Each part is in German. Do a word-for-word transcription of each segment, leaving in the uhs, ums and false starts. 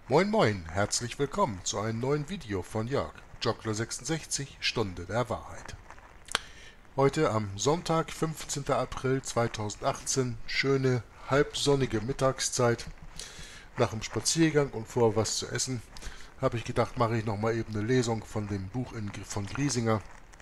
Moin moin, herzlich willkommen zu einem neuen Video von Jörg, Joggler sechsundsechzig, Stunde der Wahrheit. Heute am Sonntag, fünfzehnten April zweitausendachtzehn, schöne, halbsonnige Mittagszeit. Nach dem Spaziergang und vor was zu essen, habe ich gedacht, mache ich nochmal eben eine Lesung von dem Buch in, von Griesinger,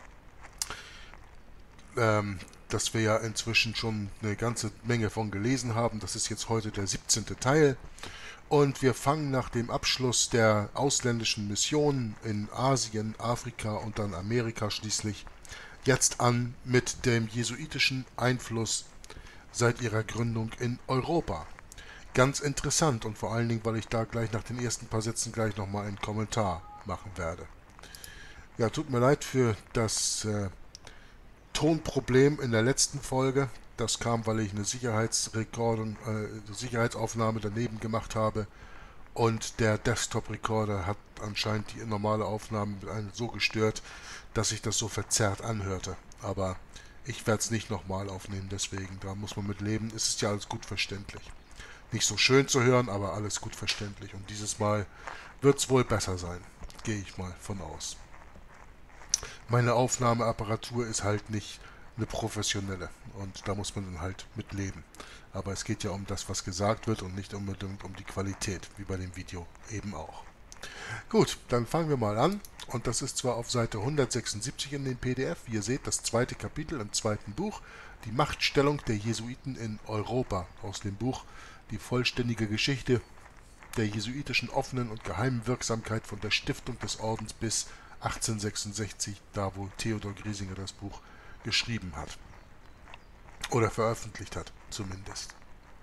ähm, das wir ja inzwischen schon eine ganze Menge von gelesen haben. Das ist jetzt heute der siebzehnte Teil. Und wir fangen nach dem Abschluss der ausländischen Missionen in Asien, Afrika und dann Amerika schließlich jetzt an mit dem jesuitischen Einfluss seit ihrer Gründung in Europa. Ganz interessant und vor allen Dingen, weil ich da gleich nach den ersten paar Sätzen gleich nochmal einen Kommentar machen werde. Ja, tut mir leid für das äh, Tonproblem in der letzten Folge. Das kam, weil ich eine Sicherheitsrekordung, äh, Sicherheitsaufnahme daneben gemacht habe. Und der Desktop-Recorder hat anscheinend die normale Aufnahme so gestört, dass sich das so verzerrt anhörte. Aber ich werde es nicht nochmal aufnehmen, deswegen, da muss man mit leben. Es ist ja alles gut verständlich. Nicht so schön zu hören, aber alles gut verständlich. Und dieses Mal wird es wohl besser sein. Gehe ich mal von aus. Meine Aufnahmeapparatur ist halt nicht eine professionelle und da muss man dann halt mit leben. Aber es geht ja um das, was gesagt wird und nicht unbedingt um die Qualität, wie bei dem Video eben auch. Gut, dann fangen wir mal an und das ist zwar auf Seite hundertsechsundsiebzig in den P D F, wie ihr seht, das zweite Kapitel im zweiten Buch, die Machtstellung der Jesuiten in Europa, aus dem Buch Die vollständige Geschichte der jesuitischen offenen und geheimen Wirksamkeit von der Stiftung des Ordens bis achtzehnhundertsechsundsechzig, da wo Theodor Griesinger das Buch geschrieben hat. Oder veröffentlicht hat, zumindest.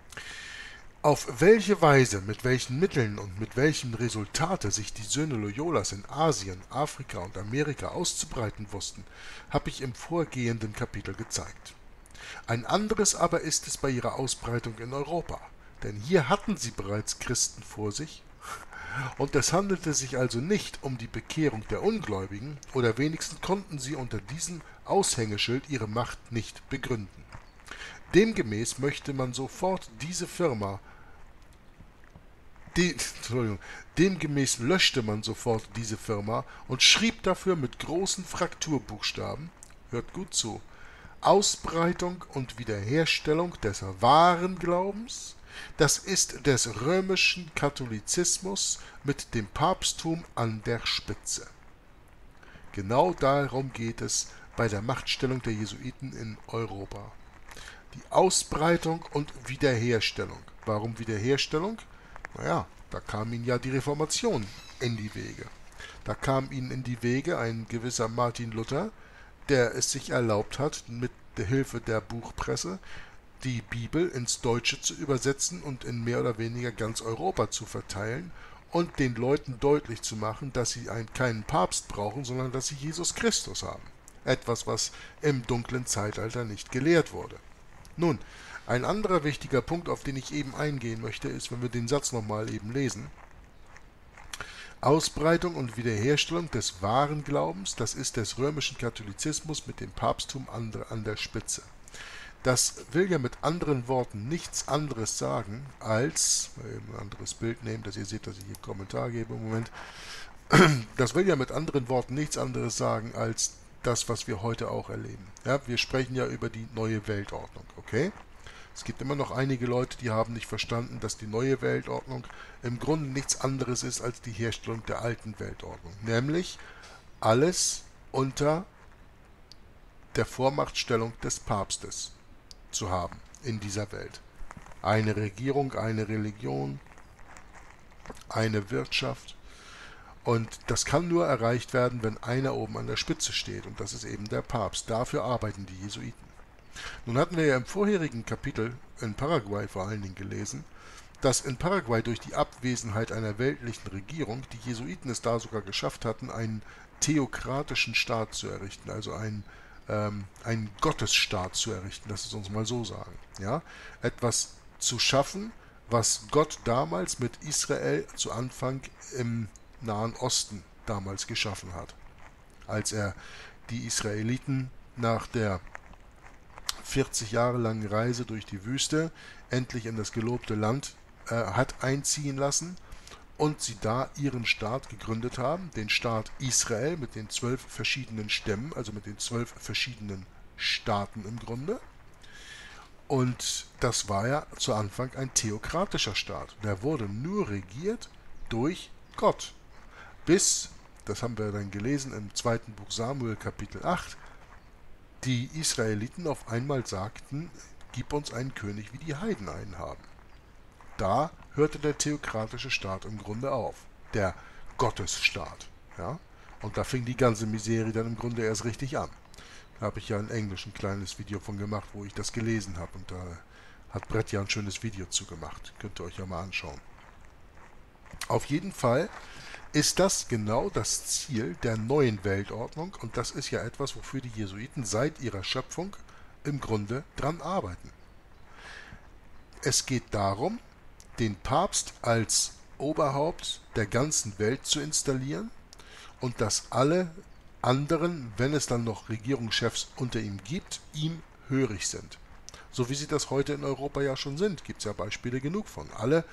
Auf welche Weise, mit welchen Mitteln und mit welchem Resultate sich die Söhne Loyolas in Asien, Afrika und Amerika auszubreiten wussten, habe ich im vorgehenden Kapitel gezeigt. Ein anderes aber ist es bei ihrer Ausbreitung in Europa, denn hier hatten sie bereits Christen vor sich, und es handelte sich also nicht um die Bekehrung der Ungläubigen, oder wenigstens konnten sie unter diesem Aushängeschild ihre Macht nicht begründen. Demgemäß möchte man sofort diese Firma, die, Entschuldigung, demgemäß löschte man sofort diese Firma und schrieb dafür mit großen Frakturbuchstaben, hört gut zu, Ausbreitung und Wiederherstellung des wahren Glaubens, das ist des römischen Katholizismus mit dem Papsttum an der Spitze. Genau darum geht es bei der Machtstellung der Jesuiten in Europa. Die Ausbreitung und Wiederherstellung. Warum Wiederherstellung? Naja, da kam ihnen ja die Reformation in die Wege. Da kam ihnen in die Wege ein gewisser Martin Luther, der es sich erlaubt hat, mit der Hilfe der Buchpresse die Bibel ins Deutsche zu übersetzen und in mehr oder weniger ganz Europa zu verteilen und den Leuten deutlich zu machen, dass sie einen, keinen Papst brauchen, sondern dass sie Jesus Christus haben. Etwas, was im dunklen Zeitalter nicht gelehrt wurde. Nun, ein anderer wichtiger Punkt, auf den ich eben eingehen möchte, ist, wenn wir den Satz nochmal eben lesen. Ausbreitung und Wiederherstellung des wahren Glaubens, das ist des römischen Katholizismus mit dem Papsttum an der, an der Spitze. Das will ja mit anderen Worten nichts anderes sagen als, ein anderes Bild nehmen, dass ihr seht, dass ich hier einen Kommentar gebe im Moment. Das will ja mit anderen Worten nichts anderes sagen als das, was wir heute auch erleben. Ja, wir sprechen ja über die neue Weltordnung, okay? Es gibt immer noch einige Leute, die haben nicht verstanden, dass die neue Weltordnung im Grunde nichts anderes ist als die Herstellung der alten Weltordnung. Nämlich alles unter der Vormachtstellung des Papstes zu haben in dieser Welt. Eine Regierung, eine Religion, eine Wirtschaft. Und das kann nur erreicht werden, wenn einer oben an der Spitze steht. Und das ist eben der Papst. Dafür arbeiten die Jesuiten. Nun hatten wir ja im vorherigen Kapitel in Paraguay vor allen Dingen gelesen, dass in Paraguay durch die Abwesenheit einer weltlichen Regierung die Jesuiten es da sogar geschafft hatten, einen theokratischen Staat zu errichten, also einen, ähm, einen Gottesstaat zu errichten, lass es uns mal so sagen. Ja? Etwas zu schaffen, was Gott damals mit Israel zu Anfang im Nahen Osten damals geschaffen hat, als er die Israeliten nach der vierzig Jahre langen Reise durch die Wüste endlich in das gelobte Land äh, hat einziehen lassen und sie da ihren Staat gegründet haben, den Staat Israel mit den zwölf verschiedenen Stämmen, also mit den zwölf verschiedenen Staaten im Grunde. Und das war ja zu Anfang ein theokratischer Staat. Der wurde nur regiert durch Gott. Bis, das haben wir dann gelesen im zweiten Buch Samuel Kapitel acht, die Israeliten auf einmal sagten, gib uns einen König, wie die Heiden einen haben. Da hörte der theokratische Staat im Grunde auf, der Gottesstaat. Ja? Und da fing die ganze Miserie dann im Grunde erst richtig an. Da habe ich ja in Englisch ein kleines Video von gemacht, wo ich das gelesen habe. Und da hat Brett ja ein schönes Video zu gemacht. Könnt ihr euch ja mal anschauen. Auf jeden Fall ist das genau das Ziel der neuen Weltordnung. Und das ist ja etwas, wofür die Jesuiten seit ihrer Schöpfung im Grunde dran arbeiten. Es geht darum, den Papst als Oberhaupt der ganzen Welt zu installieren und dass alle anderen, wenn es dann noch Regierungschefs unter ihm gibt, ihm hörig sind. So wie sie das heute in Europa ja schon sind, gibt es ja Beispiele genug von. Alle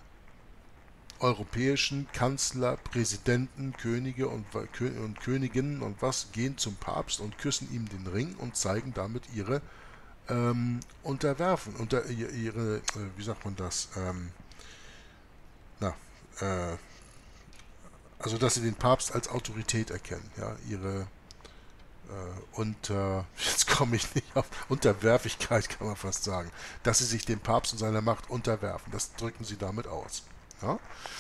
europäischen Kanzler, Präsidenten, Könige und, und Königinnen und was gehen zum Papst und küssen ihm den Ring und zeigen damit ihre ähm, Unterwerfen, unter ihre, äh, wie sagt man das, ähm, na, äh, also dass sie den Papst als Autorität erkennen, ja, ihre äh, unter, jetzt komme ich nicht auf, Unterwerfigkeit kann man fast sagen, dass sie sich dem Papst und seiner Macht unterwerfen, das drücken sie damit aus. Ja?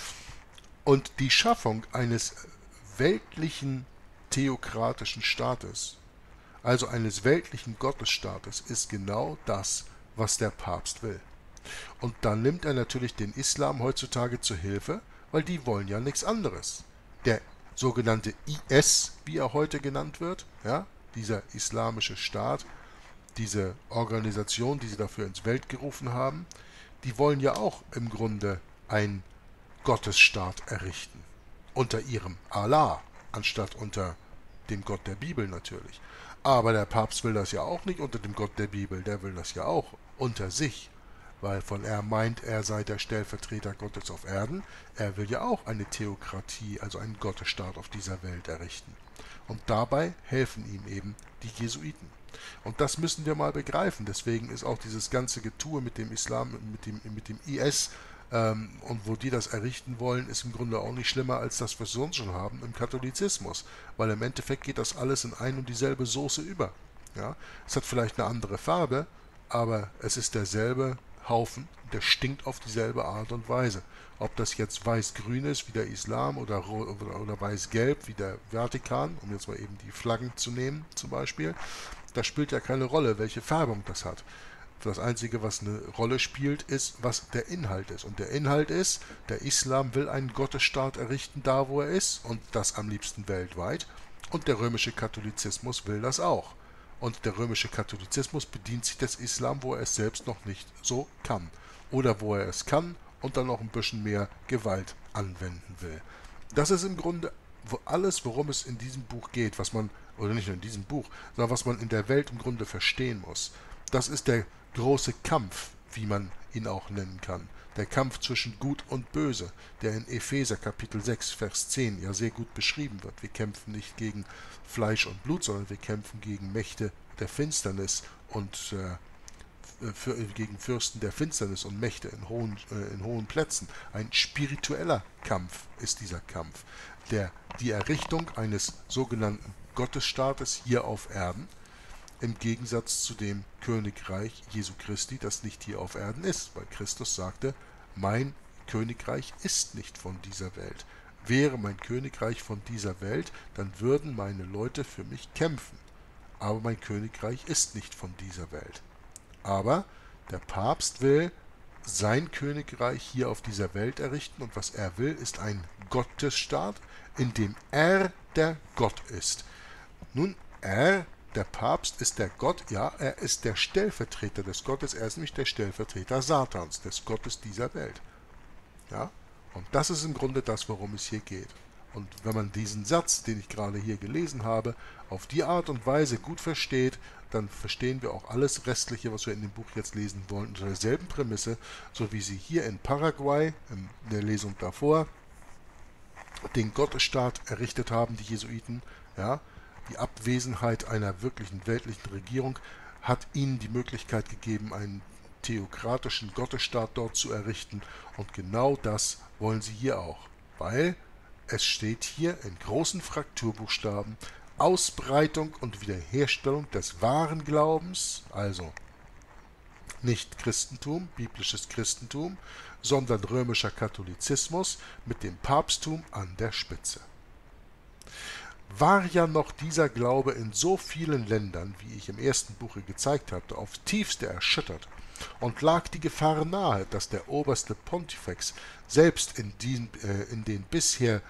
Und die Schaffung eines weltlichen theokratischen Staates, also eines weltlichen Gottesstaates, ist genau das, was der Papst will. Und dann nimmt er natürlich den Islam heutzutage zur Hilfe, weil die wollen ja nichts anderes. Der sogenannte I S, wie er heute genannt wird, ja, dieser islamische Staat, diese Organisation, die sie dafür ins Welt gerufen haben, die wollen ja auch im Grunde einen Gottesstaat errichten. Unter ihrem Allah, anstatt unter dem Gott der Bibel natürlich. Aber der Papst will das ja auch nicht unter dem Gott der Bibel, der will das ja auch unter sich. Weil von er meint, er sei der Stellvertreter Gottes auf Erden. Er will ja auch eine Theokratie, also einen Gottesstaat auf dieser Welt errichten. Und dabei helfen ihm eben die Jesuiten. Und das müssen wir mal begreifen. Deswegen ist auch dieses ganze Getue mit dem Islam, mit dem, mit dem I S ähm, und wo die das errichten wollen, ist im Grunde auch nicht schlimmer als das, was wir sonst schon haben im Katholizismus. Weil im Endeffekt geht das alles in ein und dieselbe Soße über. Ja? Es hat vielleicht eine andere Farbe, aber es ist derselbe Haufen, der stinkt auf dieselbe Art und Weise. Ob das jetzt weiß-grün ist, wie der Islam, oder, oder, oder weiß-gelb, wie der Vatikan, um jetzt mal eben die Flaggen zu nehmen zum Beispiel, das spielt ja keine Rolle, welche Färbung das hat. Das Einzige, was eine Rolle spielt, ist, was der Inhalt ist. Und der Inhalt ist, der Islam will einen Gottesstaat errichten, da wo er ist, und das am liebsten weltweit. Und der römische Katholizismus will das auch. Und der römische Katholizismus bedient sich des Islam, wo er es selbst noch nicht so kann. Oder wo er es kann und dann noch ein bisschen mehr Gewalt anwenden will. Das ist im Grunde alles, worum es in diesem Buch geht, was man, oder nicht nur in diesem Buch, sondern was man in der Welt im Grunde verstehen muss. Das ist der große Kampf, wie man ihn auch nennen kann. Der Kampf zwischen Gut und Böse, der in Epheser Kapitel sechs, Vers zehn ja sehr gut beschrieben wird. Wir kämpfen nicht gegen Fleisch und Blut, sondern wir kämpfen gegen Mächte der Finsternis und äh, für, gegen Fürsten der Finsternis und Mächte in hohen, äh, in hohen Plätzen. Ein spiritueller Kampf ist dieser Kampf, der die Errichtung eines sogenannten Gottesstaates hier auf Erden, im Gegensatz zu dem Königreich Jesu Christi, das nicht hier auf Erden ist, weil Christus sagte, mein Königreich ist nicht von dieser Welt. Wäre mein Königreich von dieser Welt, dann würden meine Leute für mich kämpfen. Aber mein Königreich ist nicht von dieser Welt. Aber der Papst will sein Königreich hier auf dieser Welt errichten, und was er will, ist ein Gottesstaat, in dem er der Gott ist. Nun, er Der Papst ist der Gott, ja, er ist der Stellvertreter des Gottes, er ist nämlich der Stellvertreter Satans, des Gottes dieser Welt. Ja, und das ist im Grunde das, worum es hier geht. Und wenn man diesen Satz, den ich gerade hier gelesen habe, auf die Art und Weise gut versteht, dann verstehen wir auch alles Restliche, was wir in dem Buch jetzt lesen wollen, unter derselben Prämisse, so wie sie hier in Paraguay, in der Lesung davor, den Gottesstaat errichtet haben, die Jesuiten, ja, die Abwesenheit einer wirklichen weltlichen Regierung hat ihnen die Möglichkeit gegeben, einen theokratischen Gottesstaat dort zu errichten, und genau das wollen sie hier auch, weil es steht hier in großen Frakturbuchstaben: Ausbreitung und Wiederherstellung des wahren Glaubens, also nicht Christentum, biblisches Christentum, sondern römischer Katholizismus mit dem Papsttum an der Spitze. War ja noch dieser Glaube in so vielen Ländern, wie ich im ersten Buche gezeigt hatte, aufs tiefste erschüttert, und lag die Gefahr nahe, dass der oberste Pontifex selbst in, die, äh, in den bisher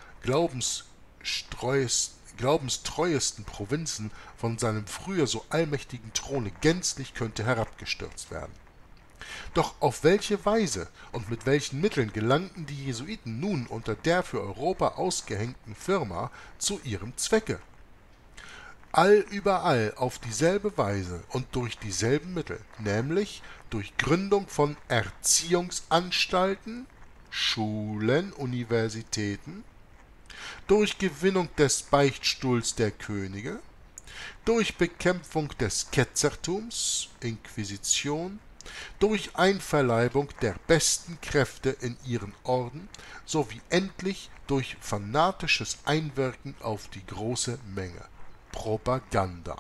glaubenstreuesten Provinzen von seinem früher so allmächtigen Throne gänzlich könnte herabgestürzt werden. Doch auf welche Weise und mit welchen Mitteln gelangten die Jesuiten nun unter der für Europa ausgehängten Firma zu ihrem Zwecke? Allüberall auf dieselbe Weise und durch dieselben Mittel, nämlich durch Gründung von Erziehungsanstalten, Schulen, Universitäten, durch Gewinnung des Beichtstuhls der Könige, durch Bekämpfung des Ketzertums, Inquisition, durch Einverleibung der besten Kräfte in ihren Orden, sowie endlich durch fanatisches Einwirken auf die große Menge, Propaganda.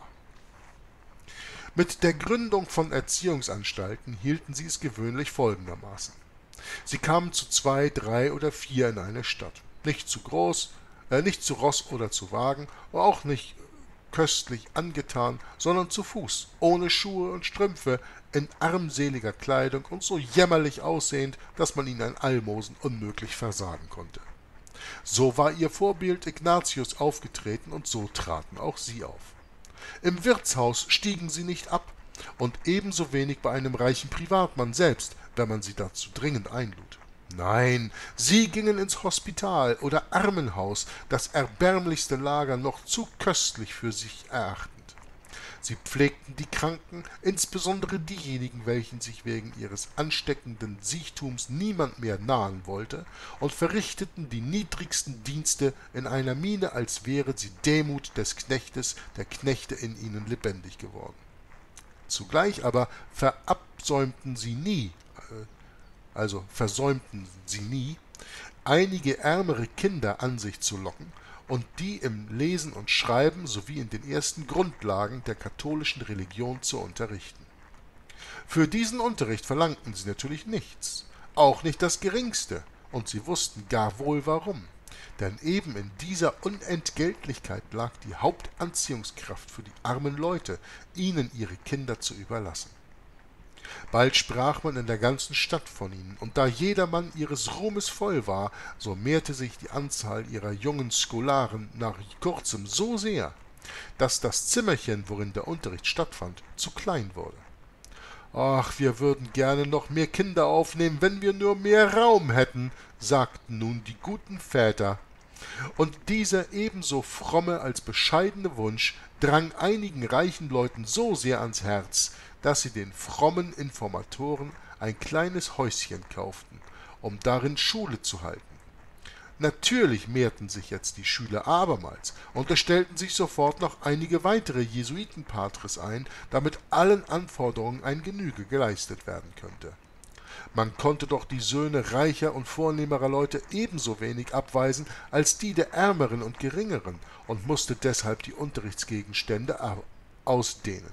Mit der Gründung von Erziehungsanstalten hielten sie es gewöhnlich folgendermaßen: Sie kamen zu zwei, drei oder vier in eine Stadt, nicht zu groß, äh, nicht zu Ross oder zu Wagen, aber auch nicht köstlich angetan, sondern zu Fuß, ohne Schuhe und Strümpfe, in armseliger Kleidung und so jämmerlich aussehend, dass man ihnen ein Almosen unmöglich versagen konnte. So war ihr Vorbild Ignatius aufgetreten, und so traten auch sie auf. Im Wirtshaus stiegen sie nicht ab, und ebenso wenig bei einem reichen Privatmann selbst, wenn man sie dazu dringend einlud. Nein, sie gingen ins Hospital oder Armenhaus, das erbärmlichste Lager noch zu köstlich für sich erachtend. Sie pflegten die Kranken, insbesondere diejenigen, welchen sich wegen ihres ansteckenden Siechtums niemand mehr nahen wollte, und verrichteten die niedrigsten Dienste in einer Miene, als wäre sie Demut des Knechtes, der Knechte in ihnen lebendig geworden. Zugleich aber verabsäumten sie nie, also versäumten sie nie, einige ärmere Kinder an sich zu locken und die im Lesen und Schreiben sowie in den ersten Grundlagen der katholischen Religion zu unterrichten. Für diesen Unterricht verlangten sie natürlich nichts, auch nicht das Geringste, und sie wussten gar wohl warum, denn eben in dieser Unentgeltlichkeit lag die Hauptanziehungskraft für die armen Leute, ihnen ihre Kinder zu überlassen. Bald sprach man in der ganzen Stadt von ihnen, und da jedermann ihres Ruhmes voll war, so mehrte sich die Anzahl ihrer jungen Scholaren nach kurzem so sehr, dass das Zimmerchen, worin der Unterricht stattfand, zu klein wurde. »Ach, wir würden gerne noch mehr Kinder aufnehmen, wenn wir nur mehr Raum hätten«, sagten nun die guten Väter. Und dieser ebenso fromme als bescheidene Wunsch drang einigen reichen Leuten so sehr ans Herz, dass sie den frommen Informatoren ein kleines Häuschen kauften, um darin Schule zu halten. Natürlich mehrten sich jetzt die Schüler abermals, und es stellten sich sofort noch einige weitere Jesuitenpatres ein, damit allen Anforderungen ein Genüge geleistet werden könnte. Man konnte doch die Söhne reicher und vornehmerer Leute ebenso wenig abweisen als die der Ärmeren und Geringeren und musste deshalb die Unterrichtsgegenstände ausdehnen.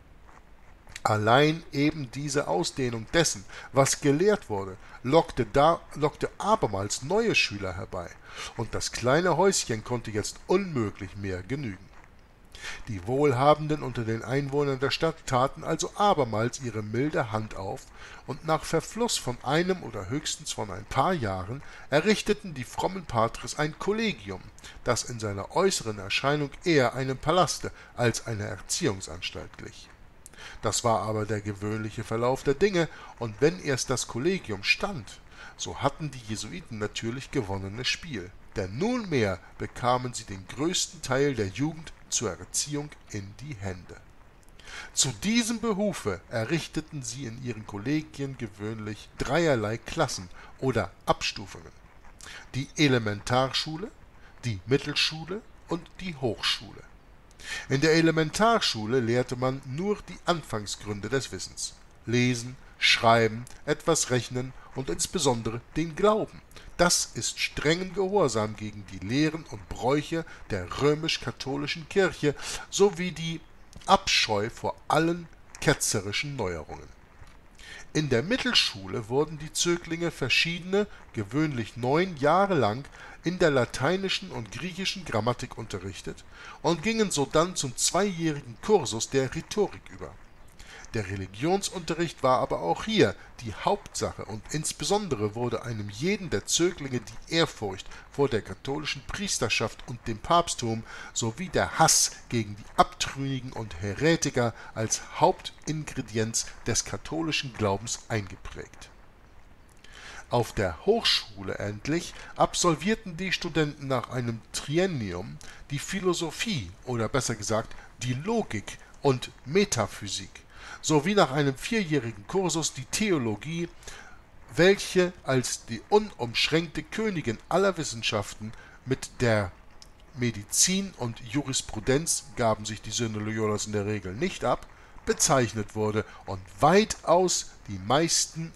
Allein eben diese Ausdehnung dessen, was gelehrt wurde, lockte, da, lockte abermals neue Schüler herbei, und das kleine Häuschen konnte jetzt unmöglich mehr genügen. Die Wohlhabenden unter den Einwohnern der Stadt taten also abermals ihre milde Hand auf, und nach Verfluss von einem oder höchstens von ein paar Jahren errichteten die frommen Patres ein Kollegium, das in seiner äußeren Erscheinung eher einem Palaste als einer Erziehungsanstalt glich. Das war aber der gewöhnliche Verlauf der Dinge, und wenn erst das Kollegium stand, so hatten die Jesuiten natürlich gewonnenes Spiel, denn nunmehr bekamen sie den größten Teil der Jugend zur Erziehung in die Hände. Zu diesem Behufe errichteten sie in ihren Kollegien gewöhnlich dreierlei Klassen oder Abstufungen. die Elementarschule, die Mittelschule und die Hochschule. In der Elementarschule lehrte man nur die Anfangsgründe des Wissens: Lesen, Schreiben, etwas rechnen und insbesondere den Glauben. Das ist strengen Gehorsam gegen die Lehren und Bräuche der römisch-katholischen Kirche sowie die Abscheu vor allen ketzerischen Neuerungen. In der Mittelschule wurden die Zöglinge verschiedene, gewöhnlich neun Jahre lang, in der lateinischen und griechischen Grammatik unterrichtet und gingen sodann zum zweijährigen Kursus der Rhetorik über. Der Religionsunterricht war aber auch hier die Hauptsache, und insbesondere wurde einem jeden der Zöglinge die Ehrfurcht vor der katholischen Priesterschaft und dem Papsttum sowie der Hass gegen die Abtrünnigen und Häretiker als Hauptingredienz des katholischen Glaubens eingeprägt. Auf der Hochschule endlich absolvierten die Studenten nach einem Triennium die Philosophie oder besser gesagt die Logik und Metaphysik, sowie nach einem vierjährigen Kursus die Theologie, welche als die unumschränkte Königin aller Wissenschaften mit der Medizin und Jurisprudenz, gaben sich die Söhne Loyolas in der Regel nicht ab, bezeichnet wurde und weitaus die meisten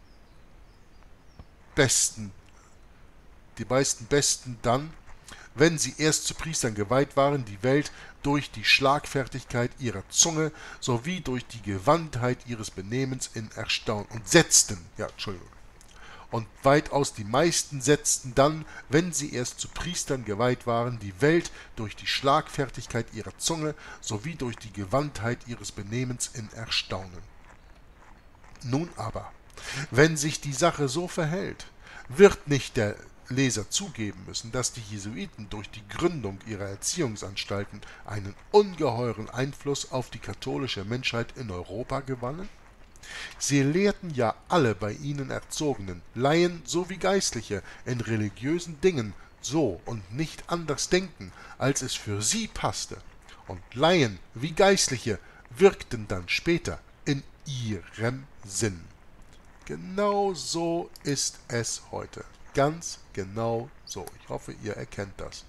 Besten, die meisten Besten dann, wenn sie erst zu Priestern geweiht waren, die Welt durch die Schlagfertigkeit ihrer Zunge sowie durch die Gewandtheit ihres Benehmens in Erstaunen und setzten, ja, Entschuldigung, und weitaus die meisten setzten dann, wenn sie erst zu Priestern geweiht waren, die Welt durch die Schlagfertigkeit ihrer Zunge sowie durch die Gewandtheit ihres Benehmens in Erstaunen. Nun aber, wenn sich die Sache so verhält, wird nicht der Leser zugeben müssen, dass die Jesuiten durch die Gründung ihrer Erziehungsanstalten einen ungeheuren Einfluss auf die katholische Menschheit in Europa gewannen? Sie lehrten ja alle bei ihnen Erzogenen, Laien sowie Geistliche, in religiösen Dingen so und nicht anders denken, als es für sie passte, und Laien wie Geistliche wirkten dann später in ihrem Sinn. Genau so ist es heute. Ganz genau so. Ich hoffe, ihr erkennt das.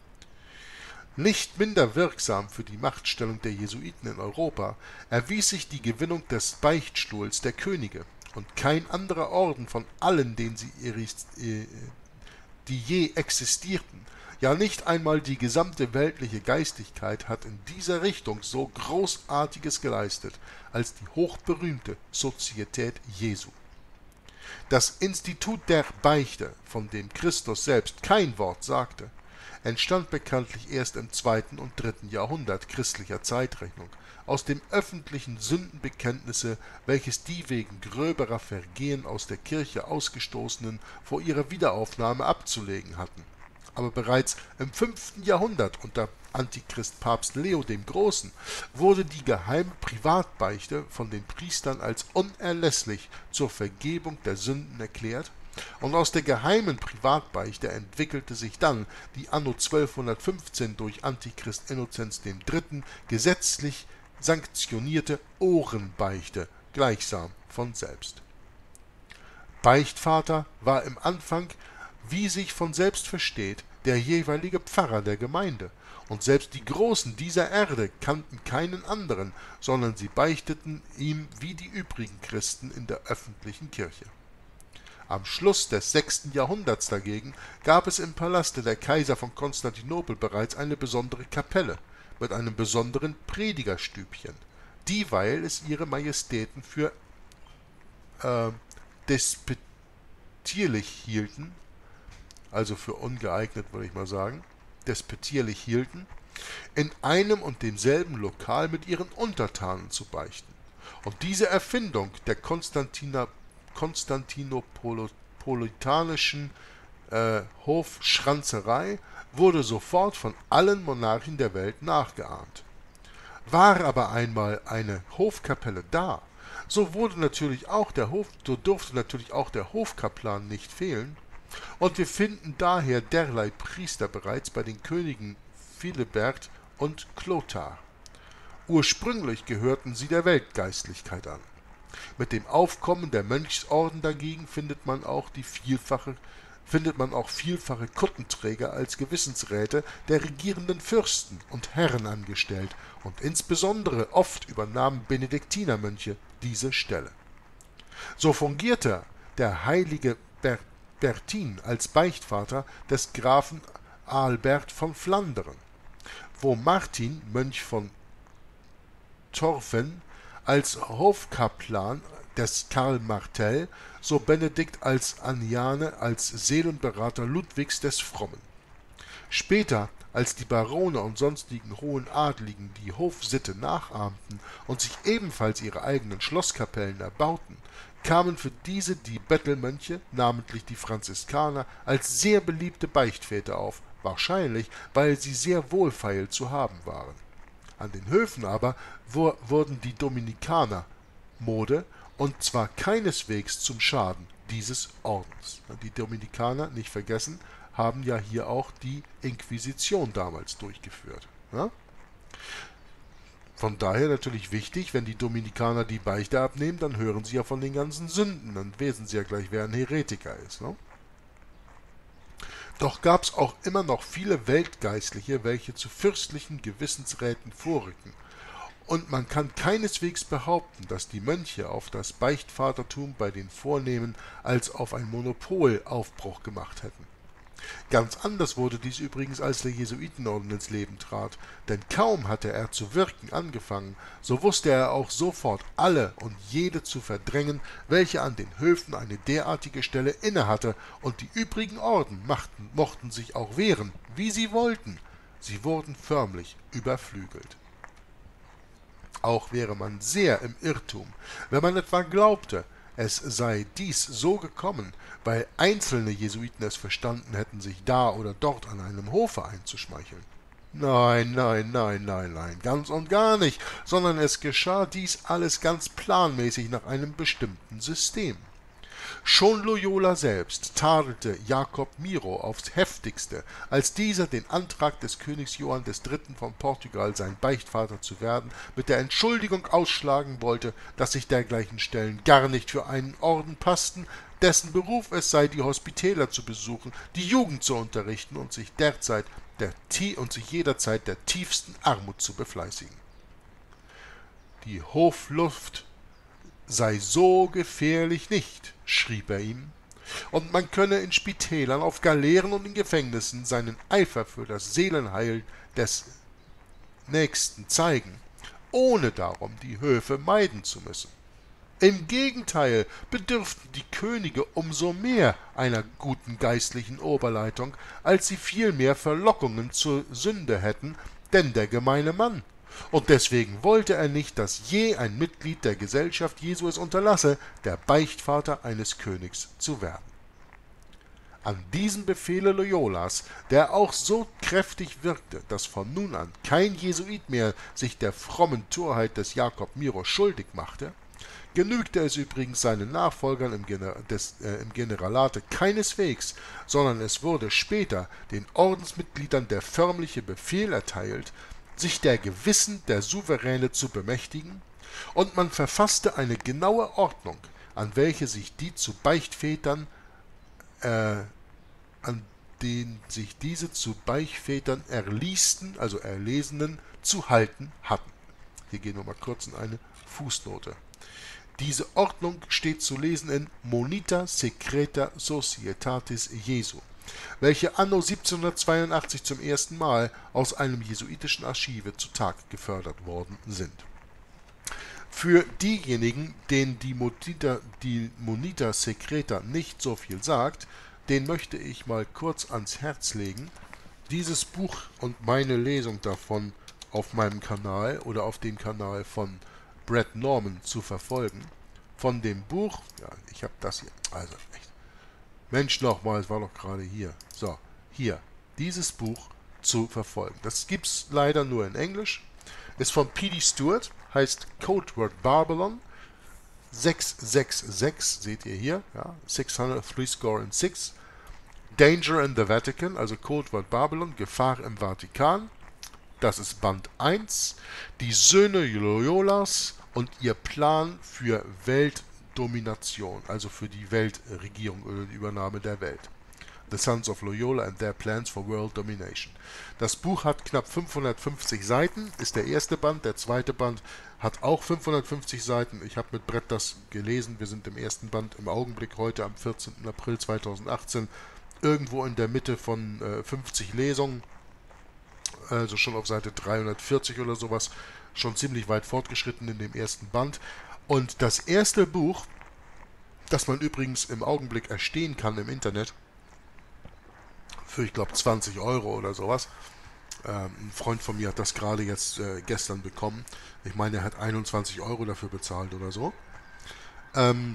Nicht minder wirksam für die Machtstellung der Jesuiten in Europa erwies sich die Gewinnung des Beichtstuhls der Könige, und kein anderer Orden von allen, den sie, die je existierten, ja nicht einmal die gesamte weltliche Geistigkeit hat in dieser Richtung so Großartiges geleistet als die hochberühmte Sozietät Jesu. Das Institut der Beichte, von dem Christus selbst kein Wort sagte, entstand bekanntlich erst im zweiten und dritten Jahrhundert christlicher Zeitrechnung aus dem öffentlichen Sündenbekenntnisse, welches die wegen gröberer Vergehen aus der Kirche Ausgestoßenen vor ihrer Wiederaufnahme abzulegen hatten. Aber bereits im fünften Jahrhundert unter Antichrist Papst Leo dem Großen wurde die geheime Privatbeichte von den Priestern als unerlässlich zur Vergebung der Sünden erklärt, und aus der geheimen Privatbeichte entwickelte sich dann die anno zwölfhundertfünfzehn durch Antichrist Innozenz der Dritte gesetzlich sanktionierte Ohrenbeichte gleichsam von selbst. Beichtvater war im Anfang, wie sich von selbst versteht, der jeweilige Pfarrer der Gemeinde, und selbst die Großen dieser Erde kannten keinen anderen, sondern sie beichteten ihm wie die übrigen Christen in der öffentlichen Kirche. Am Schluss des sechsten Jahrhunderts dagegen gab es im Palaste der Kaiser von Konstantinopel bereits eine besondere Kapelle mit einem besonderen Predigerstübchen, dieweil es ihre Majestäten für äh, despektierlich hielten, also für ungeeignet, würde ich mal sagen, despektierlich hielten, in einem und demselben Lokal mit ihren Untertanen zu beichten. Und diese Erfindung der Konstantina, konstantinopolitanischen äh, Hofschranzerei wurde sofort von allen Monarchen der Welt nachgeahmt. War aber einmal eine Hofkapelle da, so wurde natürlich auch der Hof, so durfte natürlich auch der Hofkaplan nicht fehlen, und wir finden daher derlei Priester bereits bei den Königen Philibert und Clothar. Ursprünglich gehörten sie der Weltgeistlichkeit an. Mit dem Aufkommen der Mönchsorden dagegen findet man auch die vielfache findet man auch vielfache Kuttenträger als Gewissensräte der regierenden Fürsten und Herren angestellt, und insbesondere oft übernahmen Benediktinermönche diese Stelle. So fungierte der heilige Ber Bertin als Beichtvater des Grafen Albert von Flandern, wo Martin, Mönch von Torfen, als Hofkaplan des Karl Martel, so Benedikt als Aniane als Seelenberater Ludwigs des Frommen. Später, als die Barone und sonstigen hohen Adligen die Hofsitte nachahmten und sich ebenfalls ihre eigenen Schlosskapellen erbauten, kamen für diese die Bettelmönche, namentlich die Franziskaner, als sehr beliebte Beichtväter auf, wahrscheinlich, weil sie sehr wohlfeil zu haben waren. An den Höfen aber wurden die Dominikaner Mode, und zwar keineswegs zum Schaden dieses Ordens. Die Dominikaner, nicht vergessen, haben ja hier auch die Inquisition damals durchgeführt. Ja? Von daher natürlich wichtig, wenn die Dominikaner die Beichte abnehmen, dann hören sie ja von den ganzen Sünden, dann wissen sie ja gleich, wer ein Heretiker ist. Ne? Doch gab es auch immer noch viele Weltgeistliche, welche zu fürstlichen Gewissensräten vorrücken, und man kann keineswegs behaupten, dass die Mönche auf das Beichtvatertum bei den Vornehmen als auf ein Monopol Aufbruch gemacht hätten. Ganz anders wurde dies übrigens, als der Jesuitenorden ins Leben trat, denn kaum hatte er zu wirken angefangen, so wusste er auch sofort alle und jede zu verdrängen, welche an den Höfen eine derartige Stelle innehatte, und die übrigen Orden machten, mochten sich auch wehren, wie sie wollten, sie wurden förmlich überflügelt. Auch wäre man sehr im Irrtum, wenn man etwa glaubte, es sei dies so gekommen, weil einzelne Jesuiten es verstanden hätten, sich da oder dort an einem Hofe einzuschmeicheln. Nein, nein, nein, nein, nein, ganz und gar nicht, sondern es geschah dies alles ganz planmäßig nach einem bestimmten System. Schon Loyola selbst tadelte Jakob Miro aufs heftigste, als dieser den Antrag des Königs Johann des Dritten von Portugal, sein Beichtvater zu werden, mit der Entschuldigung ausschlagen wollte, dass sich dergleichen Stellen gar nicht für einen Orden passten, dessen Beruf es sei, die Hospitäler zu besuchen, die Jugend zu unterrichten und sich derzeit der und sich jederzeit der tiefsten Armut zu befleißigen. Die Hofluft sei so gefährlich nicht, schrieb er ihm, und man könne in Spitälern, auf Galeeren und in Gefängnissen seinen Eifer für das Seelenheil des Nächsten zeigen, ohne darum die Höfe meiden zu müssen. Im Gegenteil bedürften die Könige umso mehr einer guten geistlichen Oberleitung, als sie vielmehr Verlockungen zur Sünde hätten, denn der gemeine Mann. Und deswegen wollte er nicht, dass je ein Mitglied der Gesellschaft Jesu es unterlasse, der Beichtvater eines Königs zu werden. An diesem Befehle Loyolas, der auch so kräftig wirkte, dass von nun an kein Jesuit mehr sich der frommen Torheit des Jakob Miro schuldig machte, genügte es übrigens seinen Nachfolgern im, Gener des, äh, im Generalate keineswegs, sondern es wurde später den Ordensmitgliedern der förmliche Befehl erteilt, sich der Gewissen der Souveräne zu bemächtigen, und man verfasste eine genaue Ordnung, an welche sich die zu Beichtvätern, äh, an den sich diese zu Beichtvätern erliesten, also Erlesenen, zu halten hatten. Hier gehen wir mal kurz in eine Fußnote. Diese Ordnung steht zu lesen in Monita Secreta Societatis Jesu, welche anno siebzehnhundertzweiundachtzig zum ersten Mal aus einem jesuitischen Archive zutage gefördert worden sind. Für diejenigen, denen die Monita, die Monita Secreta nicht so viel sagt, den möchte ich mal kurz ans Herz legen, dieses Buch und meine Lesung davon auf meinem Kanal oder auf dem Kanal von Brett Norman zu verfolgen. Von dem Buch, ja, ich habe das hier, also echt, Mensch nochmal, es war doch gerade hier, so, hier, dieses Buch zu verfolgen. Das gibt's leider nur in Englisch, ist von P D Stewart, heißt Codeword Babylon, sechs sechs sechs, seht ihr hier, ja, sechshundertdreißig score and six, Danger in the Vatican, also Codeword Babylon, Gefahr im Vatikan, das ist Band eins, die Söhne Loyolas und ihr Plan für Weltdomination, also für die Weltregierung oder die Übernahme der Welt. The Sons of Loyola and Their Plans for World Domination. Das Buch hat knapp fünfhundertfünfzig Seiten, ist der erste Band. Der zweite Band hat auch fünfhundertfünfzig Seiten. Ich habe mit Brett das gelesen. Wir sind im ersten Band im Augenblick heute am vierzehnten April zweitausendachtzehn irgendwo in der Mitte von äh, fünfzig Lesungen, also schon auf Seite dreihundertvierzig oder sowas, schon ziemlich weit fortgeschritten in dem ersten Band. Und das erste Buch, das man übrigens im Augenblick erstehen kann im Internet, für ich glaube zwanzig Euro oder sowas. Ähm, ein Freund von mir hat das gerade jetzt äh, gestern bekommen. Ich meine, er hat einundzwanzig Euro dafür bezahlt oder so. Ähm,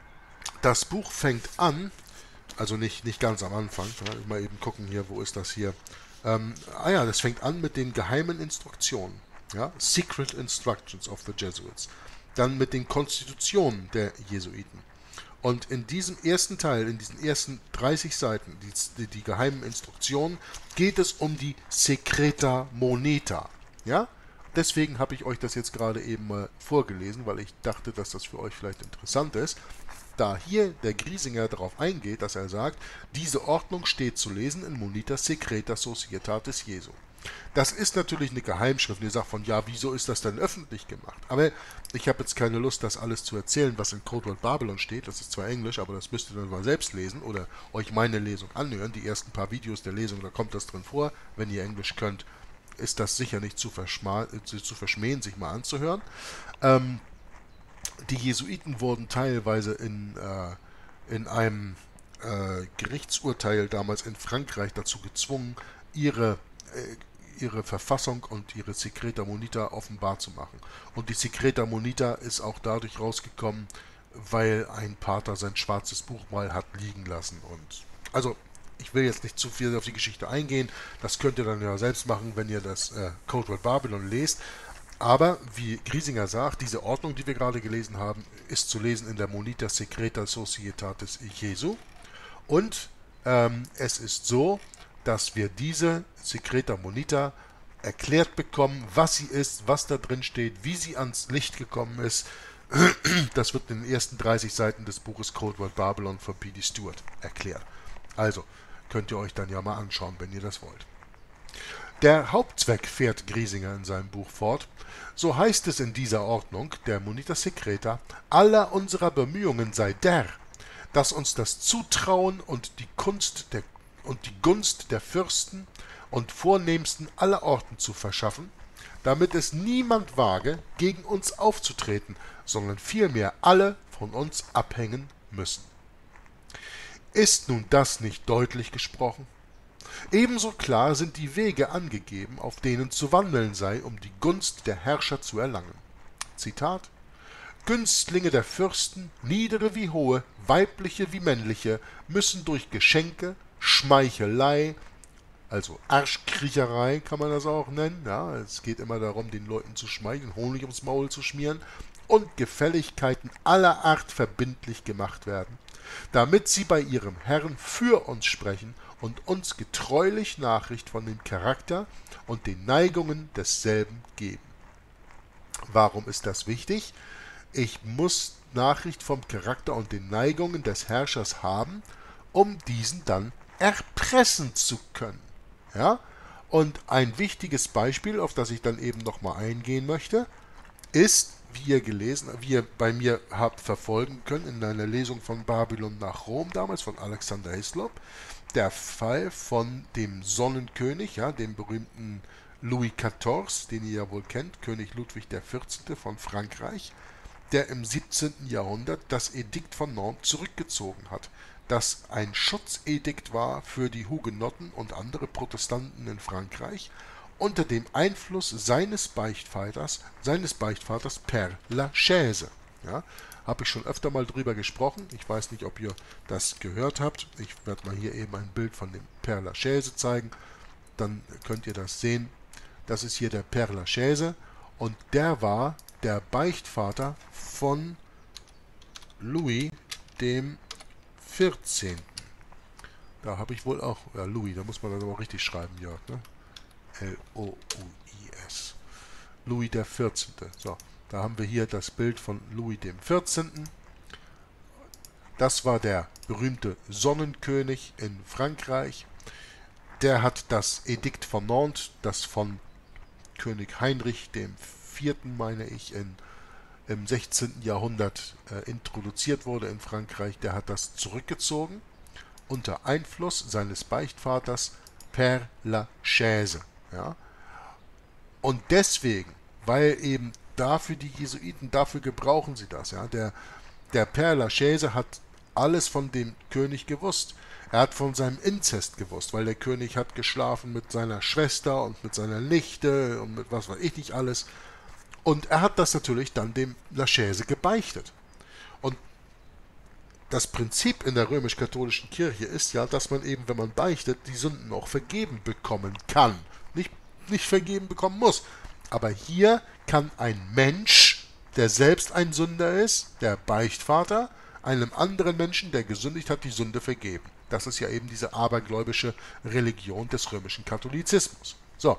das Buch fängt an, also nicht, nicht ganz am Anfang, ja, mal eben gucken hier, wo ist das hier? Ähm, ah ja, das fängt an mit den geheimen Instruktionen, ja, Secret Instructions of the Jesuits. Dann mit den Konstitutionen der Jesuiten. Und in diesem ersten Teil, in diesen ersten dreißig Seiten, die, die, die geheimen Instruktionen, geht es um die Secreta Moneta. Ja? Deswegen habe ich euch das jetzt gerade eben mal vorgelesen, weil ich dachte, dass das für euch vielleicht interessant ist. Da hier der Griesinger darauf eingeht, dass er sagt, diese Ordnung steht zu lesen in Monita Secreta Societatis Jesu. Das ist natürlich eine Geheimschrift. Und ihr sagt von, ja, wieso ist das denn öffentlich gemacht? Aber ich habe jetzt keine Lust, das alles zu erzählen, was in Code Word Babylon steht. Das ist zwar Englisch, aber das müsst ihr dann mal selbst lesen oder euch meine Lesung anhören. Die ersten paar Videos der Lesung, da kommt das drin vor. Wenn ihr Englisch könnt, ist das sicher nicht zu, zu verschmähen, sich mal anzuhören. Ähm, die Jesuiten wurden teilweise in, äh, in einem äh, Gerichtsurteil damals in Frankreich dazu gezwungen, ihre äh, ihre Verfassung und ihre Secreta Monita offenbar zu machen. Und die Secreta Monita ist auch dadurch rausgekommen, weil ein Pater sein schwarzes Buch mal hat liegen lassen. Und also, ich will jetzt nicht zu viel auf die Geschichte eingehen, das könnt ihr dann ja selbst machen, wenn ihr das äh, Code Word Babylon lest. Aber, wie Griesinger sagt, diese Ordnung, die wir gerade gelesen haben, ist zu lesen in der Monita Secreta Societatis Jesu. Und ähm, es ist so, dass wir diese Secreta Monita erklärt bekommen, was sie ist, was da drin steht, wie sie ans Licht gekommen ist. Das wird in den ersten dreißig Seiten des Buches Code Word Babylon von P D Stewart erklärt. Also könnt ihr euch dann ja mal anschauen, wenn ihr das wollt. Der Hauptzweck fährt Griesinger in seinem Buch fort. So heißt es in dieser Ordnung, der Monita Secreta, aller unserer Bemühungen sei der, dass uns das Zutrauen und die Kunst der und die Gunst der Fürsten und Vornehmsten aller Orten zu verschaffen, damit es niemand wage, gegen uns aufzutreten, sondern vielmehr alle von uns abhängen müssen. Ist nun das nicht deutlich gesprochen? Ebenso klar sind die Wege angegeben, auf denen zu wandeln sei, um die Gunst der Herrscher zu erlangen. Zitat: Günstlinge der Fürsten, niedere wie hohe, weibliche wie männliche, müssen durch Geschenke, Schmeichelei, also Arschkriecherei kann man das auch nennen, ja, es geht immer darum, den Leuten zu schmeicheln, Honig ums Maul zu schmieren, und Gefälligkeiten aller Art verbindlich gemacht werden, damit sie bei ihrem Herrn für uns sprechen und uns getreulich Nachricht von dem Charakter und den Neigungen desselben geben. Warum ist das wichtig? Ich muss Nachricht vom Charakter und den Neigungen des Herrschers haben, um diesen dann erpressen zu können. Ja? Und ein wichtiges Beispiel, auf das ich dann eben nochmal eingehen möchte, ist, wie ihr gelesen, wie ihr bei mir habt verfolgen können, in einer Lesung von Babylon nach Rom damals von Alexander Hislop, der Fall von dem Sonnenkönig, ja, dem berühmten Louis vierzehnten, den ihr ja wohl kennt, König Ludwig der vierzehnte von Frankreich, der im siebzehnten Jahrhundert das Edikt von Nantes zurückgezogen hat, das ein Schutzedikt war für die Hugenotten und andere Protestanten in Frankreich, unter dem Einfluss seines Beichtvaters, seines Beichtvaters Père Lachaise. Ja, habe ich schon öfter mal drüber gesprochen. Ich weiß nicht, ob ihr das gehört habt. Ich werde mal hier eben ein Bild von dem Père Lachaise zeigen. Dann könnt ihr das sehen. Das ist hier der Père Lachaise und der war der Beichtvater von Louis dem vierzehnten. Da habe ich wohl auch, ja, Louis, da muss man das aber richtig schreiben, Jörg, ne? L O U I S. Louis der vierzehnte. So, da haben wir hier das Bild von Louis dem vierzehnten. Das war der berühmte Sonnenkönig in Frankreich. Der hat das Edikt von Nantes, das von König Heinrich dem Vierten, meine ich, in, im sechzehnten Jahrhundert äh, introduziert wurde in Frankreich, der hat das zurückgezogen unter Einfluss seines Beichtvaters Père Lachaise. Ja? Und deswegen, weil eben dafür die Jesuiten, dafür gebrauchen sie das. Ja? Der, der Père Lachaise hat alles von dem König gewusst. Er hat von seinem Inzest gewusst, weil der König hat geschlafen mit seiner Schwester und mit seiner Nichte und mit was weiß ich nicht alles. Und er hat das natürlich dann dem Lachaise gebeichtet. Und das Prinzip in der römisch-katholischen Kirche ist ja, dass man eben, wenn man beichtet, die Sünden auch vergeben bekommen kann. Nicht, nicht vergeben bekommen muss. Aber hier kann ein Mensch, der selbst ein Sünder ist, der Beichtvater, einem anderen Menschen, der gesündigt hat, die Sünde vergeben. Das ist ja eben diese abergläubische Religion des römischen Katholizismus. So.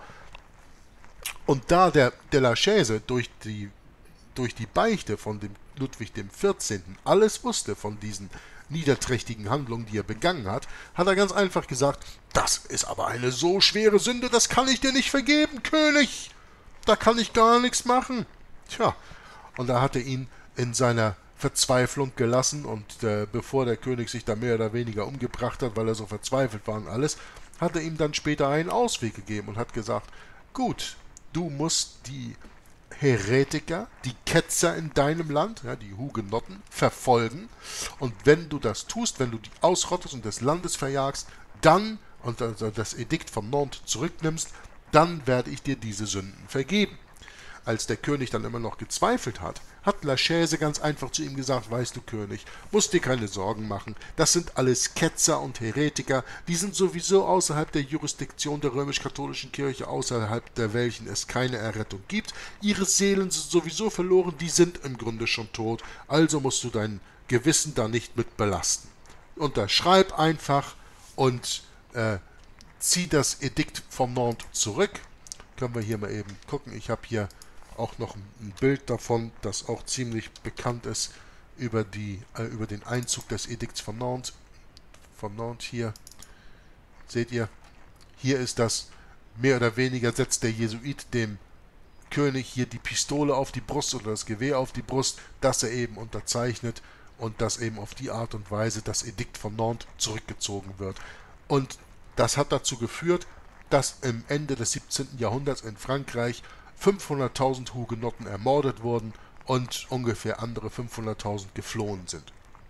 Und da der, der Lachaise durch die, durch die Beichte von dem Ludwig dem Vierzehnten alles wusste von diesen niederträchtigen Handlungen, die er begangen hat, hat er ganz einfach gesagt, das ist aber eine so schwere Sünde, das kann ich dir nicht vergeben, König. Da kann ich gar nichts machen. Tja, und da hat er ihn in seiner Verzweiflung gelassen und äh, bevor der König sich da mehr oder weniger umgebracht hat, weil er so verzweifelt war und alles, hat er ihm dann später einen Ausweg gegeben und hat gesagt, gut, du musst die Heretiker, die Ketzer in deinem Land, ja, die Hugenotten, verfolgen und wenn du das tust, wenn du die ausrottest und des Landes verjagst, dann, und also das Edikt von Nantes zurücknimmst, dann werde ich dir diese Sünden vergeben. Als der König dann immer noch gezweifelt hat, hat Lachaise ganz einfach zu ihm gesagt, weißt du König, musst dir keine Sorgen machen, das sind alles Ketzer und Heretiker, die sind sowieso außerhalb der Jurisdiktion der römisch-katholischen Kirche, außerhalb der welchen es keine Errettung gibt, ihre Seelen sind sowieso verloren, die sind im Grunde schon tot, also musst du dein Gewissen da nicht mit belasten. Unterschreib einfach und äh, zieh das Edikt von Nantes zurück. Können wir hier mal eben gucken, ich habe hier auch noch ein Bild davon, das auch ziemlich bekannt ist über, die, äh, über den Einzug des Edikts von Nantes. Von Nantes hier. Seht ihr? Hier ist das, mehr oder weniger setzt der Jesuit dem König hier die Pistole auf die Brust oder das Gewehr auf die Brust, das er eben unterzeichnet und dass eben auf die Art und Weise das Edikt von Nantes zurückgezogen wird. Und das hat dazu geführt, dass im Ende des siebzehnten Jahrhunderts in Frankreich fünfhunderttausend Hugenotten ermordet wurden und ungefähr andere fünfhunderttausend geflohen sind.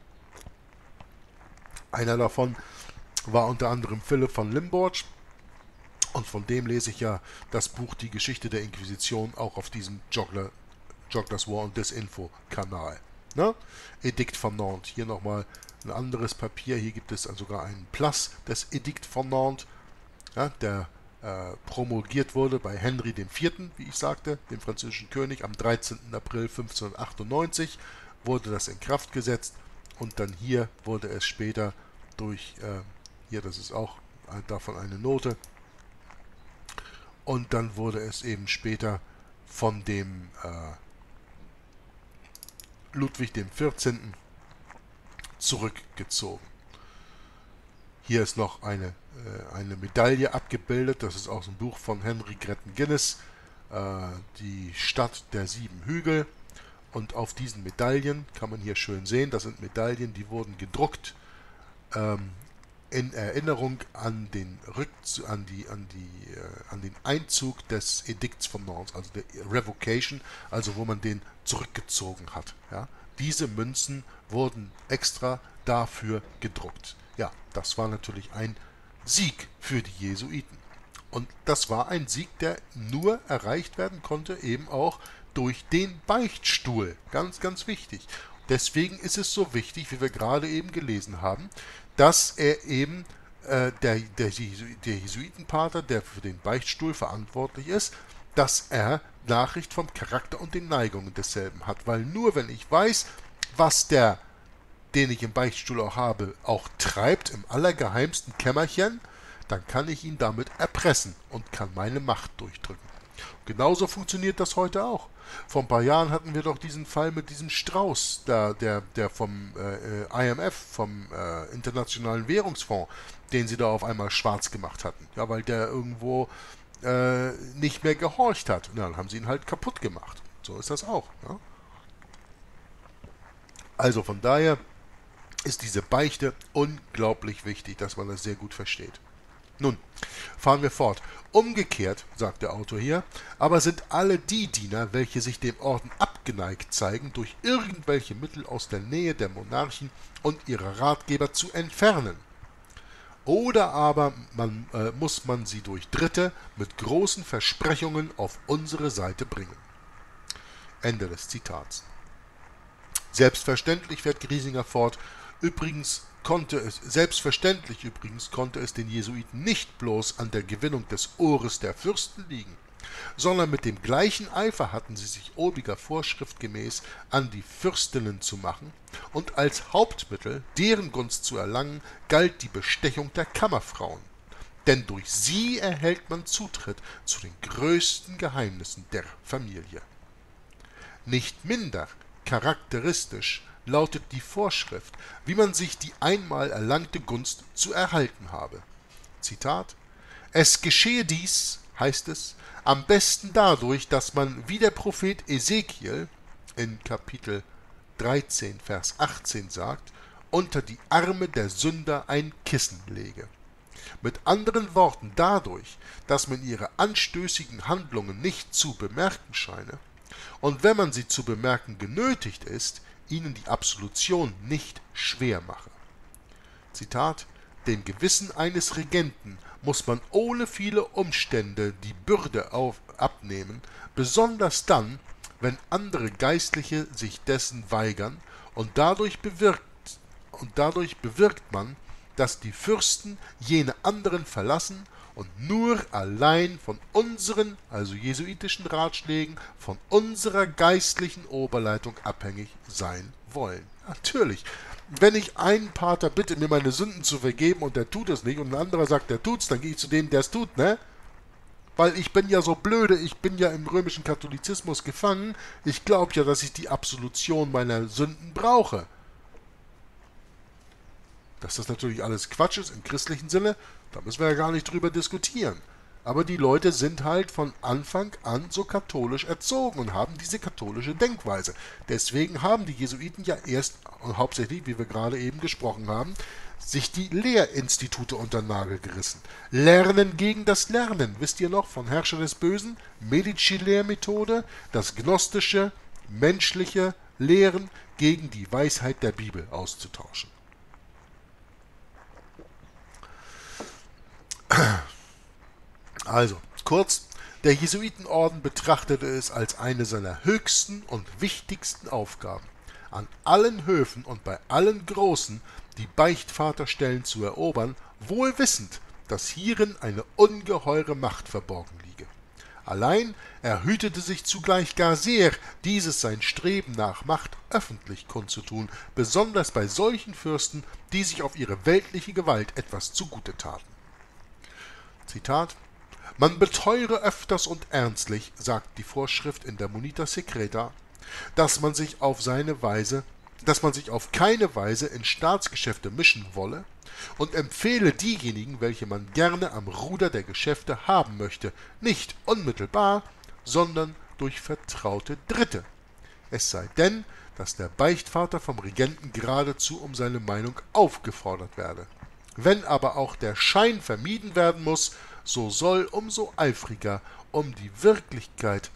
Einer davon war unter anderem Philipp von Limborch und von dem lese ich ja das Buch Die Geschichte der Inquisition auch auf diesem Joggler, Jogglers War und Disinfo-Kanal. Ne? Edikt von Nantes. Hier nochmal ein anderes Papier. Hier gibt es sogar einen Plus des Edikt von Nantes, ja, der äh, promulgiert wurde bei Henry dem Vierten, wie ich sagte, dem französischen König. Am dreizehnten April fünfzehnhundertachtundneunzig wurde das in Kraft gesetzt und dann hier wurde es später durch, äh, hier, das ist auch davon eine Note, und dann wurde es eben später von dem äh, Ludwig dem Vierzehnten zurückgezogen. Hier ist noch eine, äh, eine Medaille abgebildet, das ist aus dem Buch von Henry Gretton Guinness, äh, die Stadt der sieben Hügel. Und auf diesen Medaillen kann man hier schön sehen, das sind Medaillen, die wurden gedruckt ähm, in Erinnerung an den, Rückzug, an, die, an, die, äh, an den Einzug des Edikts von Nantes, also der Revocation, also wo man den zurückgezogen hat. Ja? Diese Münzen wurden extra dafür gedruckt. Ja, das war natürlich ein Sieg für die Jesuiten. Und das war ein Sieg, der nur erreicht werden konnte, eben auch durch den Beichtstuhl. Ganz, ganz wichtig. Deswegen ist es so wichtig, wie wir gerade eben gelesen haben, dass er eben äh, der, der, der Jesuitenpater, der für den Beichtstuhl verantwortlich ist, dass er Nachricht vom Charakter und den Neigungen desselben hat. Weil nur wenn ich weiß, was der, den ich im Beichtstuhl auch habe, auch treibt im allergeheimsten Kämmerchen, dann kann ich ihn damit erpressen und kann meine Macht durchdrücken. Genauso funktioniert das heute auch. Vor ein paar Jahren hatten wir doch diesen Fall mit diesem Strauß, der, der, der vom äh, I M F, vom äh, Internationalen Währungsfonds, den sie da auf einmal schwarz gemacht hatten. Ja, weil der irgendwo äh, nicht mehr gehorcht hat. Und dann haben sie ihn halt kaputt gemacht. So ist das auch. Ja? Also von daher ist diese Beichte unglaublich wichtig, dass man das sehr gut versteht. Nun, fahren wir fort. Umgekehrt, sagt der Autor hier, aber sind alle die Diener, welche sich dem Orden abgeneigt zeigen, durch irgendwelche Mittel aus der Nähe der Monarchen und ihrer Ratgeber zu entfernen. Oder aber man, äh, muss man sie durch Dritte mit großen Versprechungen auf unsere Seite bringen. Ende des Zitats. Selbstverständlich fährt Griesinger fort, übrigens konnte es, selbstverständlich übrigens konnte es den Jesuiten nicht bloß an der Gewinnung des Ohres der Fürsten liegen, sondern mit dem gleichen Eifer hatten sie sich obiger Vorschrift gemäß an die Fürstinnen zu machen, und als Hauptmittel, deren Gunst zu erlangen, galt die Bestechung der Kammerfrauen, denn durch sie erhält man Zutritt zu den größten Geheimnissen der Familie. Nicht minder charakteristisch lautet die Vorschrift, wie man sich die einmal erlangte Gunst zu erhalten habe. Zitat: Es geschehe dies, heißt es, am besten dadurch, dass man, wie der Prophet Ezekiel in Kapitel dreizehn, Vers achtzehn sagt, unter die Arme der Sünder ein Kissen lege. Mit anderen Worten dadurch, dass man ihre anstößigen Handlungen nicht zu bemerken scheine, und wenn man sie zu bemerken genötigt ist, ihnen die Absolution nicht schwer mache. Zitat: Dem Gewissen eines Regenten muss man ohne viele Umstände die Bürde auf, abnehmen, besonders dann, wenn andere Geistliche sich dessen weigern, und dadurch bewirkt, und dadurch bewirkt man, dass die Fürsten jene anderen verlassen und nur allein von unseren, also jesuitischen Ratschlägen, von unserer geistlichen Oberleitung abhängig sein wollen. Natürlich, wenn ich einen Pater bitte, mir meine Sünden zu vergeben und der tut es nicht und ein anderer sagt, der tut's, dann gehe ich zu dem, der es tut, ne? Weil ich bin ja so blöde, ich bin ja im römischen Katholizismus gefangen, ich glaube ja, dass ich die Absolution meiner Sünden brauche. Dass das natürlich alles Quatsch ist im christlichen Sinne, da müssen wir ja gar nicht drüber diskutieren. Aber die Leute sind halt von Anfang an so katholisch erzogen und haben diese katholische Denkweise. Deswegen haben die Jesuiten ja erst, und hauptsächlich, wie wir gerade eben gesprochen haben, sich die Lehrinstitute unter den Nagel gerissen. Lernen gegen das Lernen, wisst ihr noch, von Herrscher des Bösen, Medici-Lehrmethode, das gnostische, menschliche Lehren gegen die Weisheit der Bibel auszutauschen. Also, kurz, der Jesuitenorden betrachtete es als eine seiner höchsten und wichtigsten Aufgaben, an allen Höfen und bei allen Großen die Beichtvaterstellen zu erobern, wohl wissend, dass hierin eine ungeheure Macht verborgen liege. Allein er hütete sich zugleich gar sehr, dieses sein Streben nach Macht öffentlich kundzutun, besonders bei solchen Fürsten, die sich auf ihre weltliche Gewalt etwas zugute taten. Zitat: Man beteure öfters und ernstlich, sagt die Vorschrift in der Munita Secreta, dass man sich auf seine Weise, dass man sich auf keine Weise in Staatsgeschäfte mischen wolle, und empfehle diejenigen, welche man gerne am Ruder der Geschäfte haben möchte, nicht unmittelbar, sondern durch vertraute Dritte. Es sei denn, dass der Beichtvater vom Regenten geradezu um seine Meinung aufgefordert werde. Wenn aber auch der Schein vermieden werden muss, so soll umso eifriger um die Wirklichkeit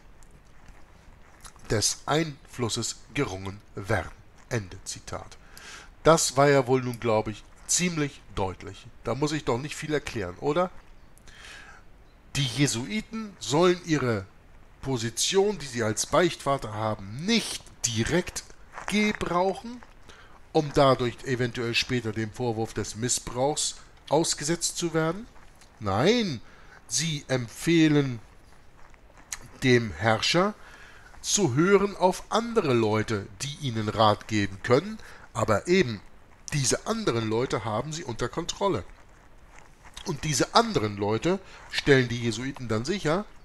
des Einflusses gerungen werden. Ende Zitat. Das war ja wohl nun, glaube ich, ziemlich deutlich. Da muss ich doch nicht viel erklären, oder? Die Jesuiten sollen ihre Position, die sie als Beichtvater haben, nicht direkt gebrauchen, um dadurch eventuell später dem Vorwurf des Missbrauchs ausgesetzt zu werden. Nein, sie empfehlen dem Herrscher zu hören auf andere Leute, die ihnen Rat geben können, aber eben diese anderen Leute haben sie unter Kontrolle. Und diese anderen Leute, stellen die Jesuiten dann sicher,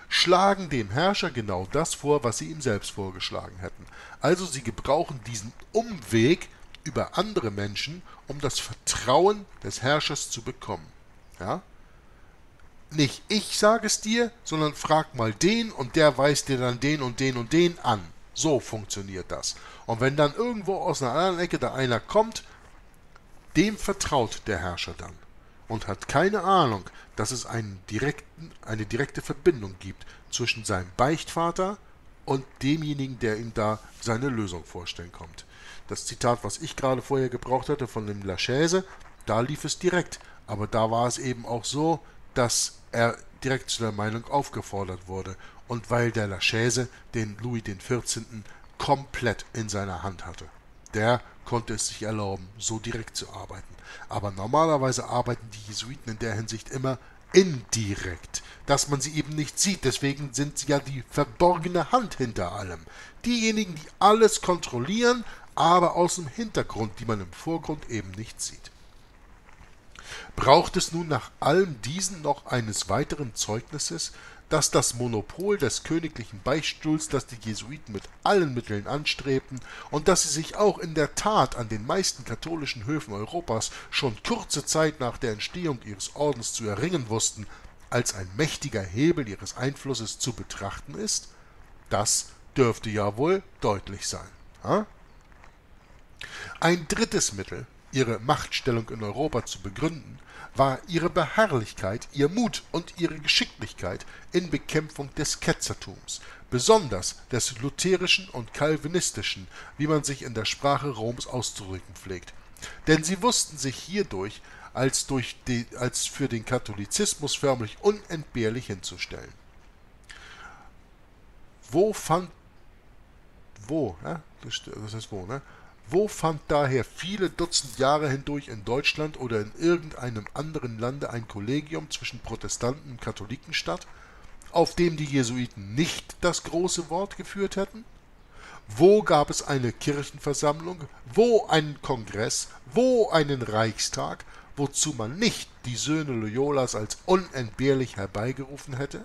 schlagen dem Herrscher genau das vor, was sie ihm selbst vorgeschlagen hätten. Also sie gebrauchen diesen Umweg über andere Menschen, um das Vertrauen des Herrschers zu bekommen. Ja? Nicht ich sage es dir, sondern frag mal den und der weist dir dann den und den und den an. So funktioniert das. Und wenn dann irgendwo aus einer anderen Ecke da einer kommt, dem vertraut der Herrscher dann und hat keine Ahnung, dass es einen direkten, eine direkte Verbindung gibt zwischen seinem Beichtvater und demjenigen, der ihm da seine Lösung vorstellen kommt. Das Zitat, was ich gerade vorher gebraucht hatte von dem Lachaise, da lief es direkt, aber da war es eben auch so, dass er direkt zu der Meinung aufgefordert wurde und weil der Lachaise den Louis den vierzehnten komplett in seiner Hand hatte. Der konnte es sich erlauben, so direkt zu arbeiten. Aber normalerweise arbeiten die Jesuiten in der Hinsicht immer indirekt, dass man sie eben nicht sieht. Deswegen sind sie ja die verborgene Hand hinter allem. Diejenigen, die alles kontrollieren, aber aus dem Hintergrund, die man im Vorgrund eben nicht sieht. Braucht es nun nach allem diesen noch eines weiteren Zeugnisses, dass das Monopol des königlichen Beichtstuhls, das die Jesuiten mit allen Mitteln anstrebten und dass sie sich auch in der Tat an den meisten katholischen Höfen Europas schon kurze Zeit nach der Entstehung ihres Ordens zu erringen wussten, als ein mächtiger Hebel ihres Einflusses zu betrachten ist? Das dürfte ja wohl deutlich sein. Ha? Ein drittes Mittel, ihre Machtstellung in Europa zu begründen, war ihre Beharrlichkeit, ihr Mut und ihre Geschicklichkeit in Bekämpfung des Ketzertums, besonders des lutherischen und calvinistischen, wie man sich in der Sprache Roms auszudrücken pflegt. Denn sie wussten sich hierdurch als, durch die, als für den Katholizismus förmlich unentbehrlich hinzustellen. Wo fand wo, ja, das ist wo, ne? Wo fand daher viele Dutzend Jahre hindurch in Deutschland oder in irgendeinem anderen Lande ein Kollegium zwischen Protestanten und Katholiken statt, auf dem die Jesuiten nicht das große Wort geführt hätten? Wo gab es eine Kirchenversammlung, wo einen Kongress, wo einen Reichstag, wozu man nicht die Söhne Loyolas als unentbehrlich herbeigerufen hätte?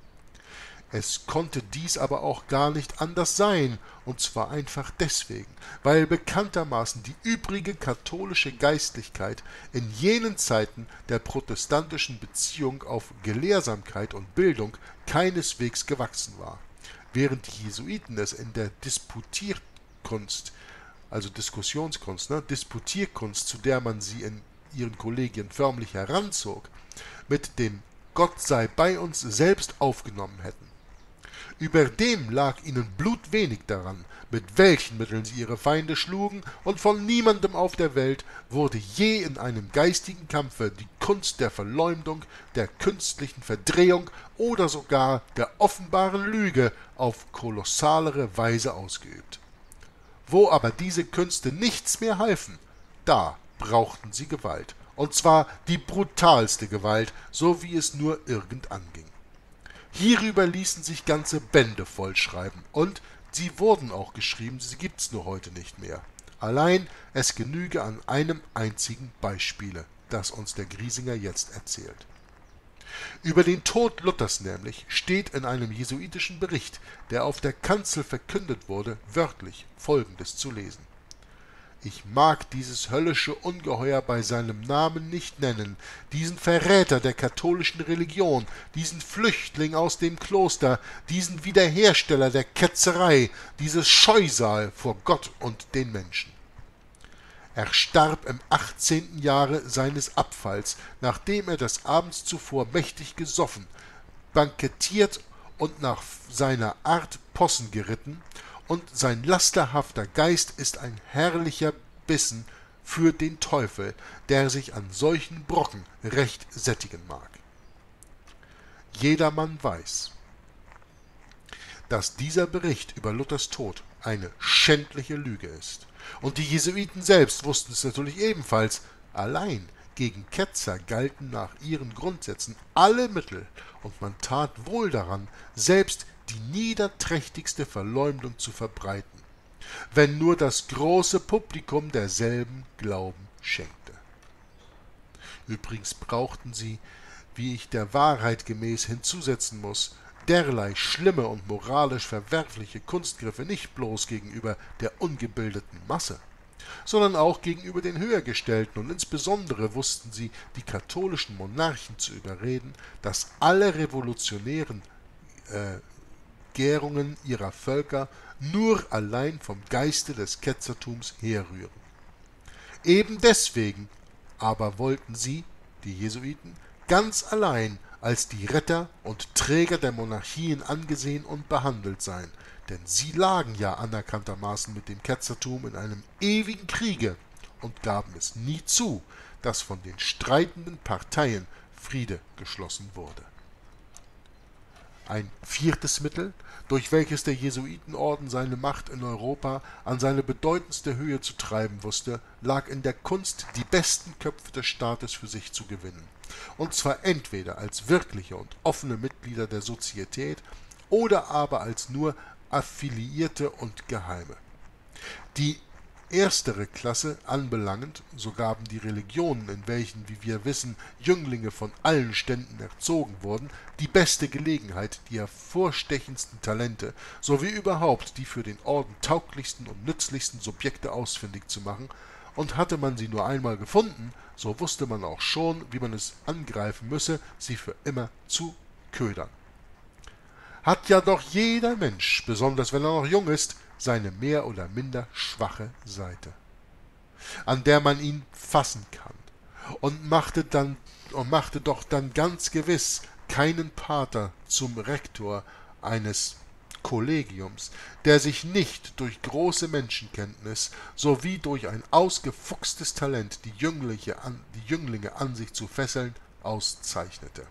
Es konnte dies aber auch gar nicht anders sein, und zwar einfach deswegen, weil bekanntermaßen die übrige katholische Geistlichkeit in jenen Zeiten der protestantischen Beziehung auf Gelehrsamkeit und Bildung keineswegs gewachsen war, während die Jesuiten es in der Disputierkunst, also Diskussionskunst, ne, Disputierkunst, zu der man sie in ihren Kollegien förmlich heranzog, mit dem Gott sei bei uns selbst aufgenommen hätten. Überdem lag ihnen blutwenig daran, mit welchen Mitteln sie ihre Feinde schlugen, und von niemandem auf der Welt wurde je in einem geistigen Kampfe die Kunst der Verleumdung, der künstlichen Verdrehung oder sogar der offenbaren Lüge auf kolossalere Weise ausgeübt. Wo aber diese Künste nichts mehr halfen, da brauchten sie Gewalt, und zwar die brutalste Gewalt, so wie es nur irgend anging. Hierüber ließen sich ganze Bände vollschreiben, und sie wurden auch geschrieben, sie gibt's nur heute nicht mehr. Allein es genüge an einem einzigen Beispiele, das uns der Griesinger jetzt erzählt. Über den Tod Luthers nämlich steht in einem jesuitischen Bericht, der auf der Kanzel verkündet wurde, wörtlich Folgendes zu lesen: Ich mag dieses höllische Ungeheuer bei seinem Namen nicht nennen, diesen Verräter der katholischen Religion, diesen Flüchtling aus dem Kloster, diesen Wiederhersteller der Ketzerei, dieses Scheusal vor Gott und den Menschen. Er starb im achtzehnten Jahre seines Abfalls, nachdem er des Abends zuvor mächtig gesoffen, bankettiert und nach seiner Art Possen geritten, und sein lasterhafter Geist ist ein herrlicher Bissen für den Teufel, der sich an solchen Brocken recht sättigen mag. Jedermann weiß, dass dieser Bericht über Luthers Tod eine schändliche Lüge ist. Und die Jesuiten selbst wussten es natürlich ebenfalls. Allein gegen Ketzer galten nach ihren Grundsätzen alle Mittel, und man tat wohl daran, selbst die niederträchtigste Verleumdung zu verbreiten, wenn nur das große Publikum derselben Glauben schenkte. Übrigens brauchten sie, wie ich der Wahrheit gemäß hinzusetzen muss, derlei schlimme und moralisch verwerfliche Kunstgriffe nicht bloß gegenüber der ungebildeten Masse, sondern auch gegenüber den Höhergestellten, und insbesondere wussten sie, die katholischen Monarchen zu überreden, dass alle revolutionären äh, Gärungen ihrer Völker nur allein vom Geiste des Ketzertums herrühren. Eben deswegen aber wollten sie, die Jesuiten, ganz allein als die Retter und Träger der Monarchien angesehen und behandelt sein, denn sie lagen ja anerkanntermaßen mit dem Ketzertum in einem ewigen Kriege und gaben es nie zu, dass von den streitenden Parteien Friede geschlossen wurde. Ein viertes Mittel, durch welches der Jesuitenorden seine Macht in Europa an seine bedeutendste Höhe zu treiben wusste, lag in der Kunst, die besten Köpfe des Staates für sich zu gewinnen, und zwar entweder als wirkliche und offene Mitglieder der Sozietät oder aber als nur Affiliierte und Geheime. Die erstere Klasse anbelangend, so gaben die Religionen, in welchen, wie wir wissen, Jünglinge von allen Ständen erzogen wurden, die beste Gelegenheit, die hervorstechendsten Talente sowie überhaupt die für den Orden tauglichsten und nützlichsten Subjekte ausfindig zu machen, und hatte man sie nur einmal gefunden, so wusste man auch schon, wie man es angreifen müsse, sie für immer zu ködern. Hat ja doch jeder Mensch, besonders wenn er noch jung ist, seine mehr oder minder schwache Seite, an der man ihn fassen kann, und machte dann und machte doch dann ganz gewiss keinen Pater zum Rektor eines Kollegiums, der sich nicht durch große Menschenkenntnis sowie durch ein ausgefuchstes Talent, die Jünglinge an, die Jünglinge an sich zu fesseln, auszeichnete.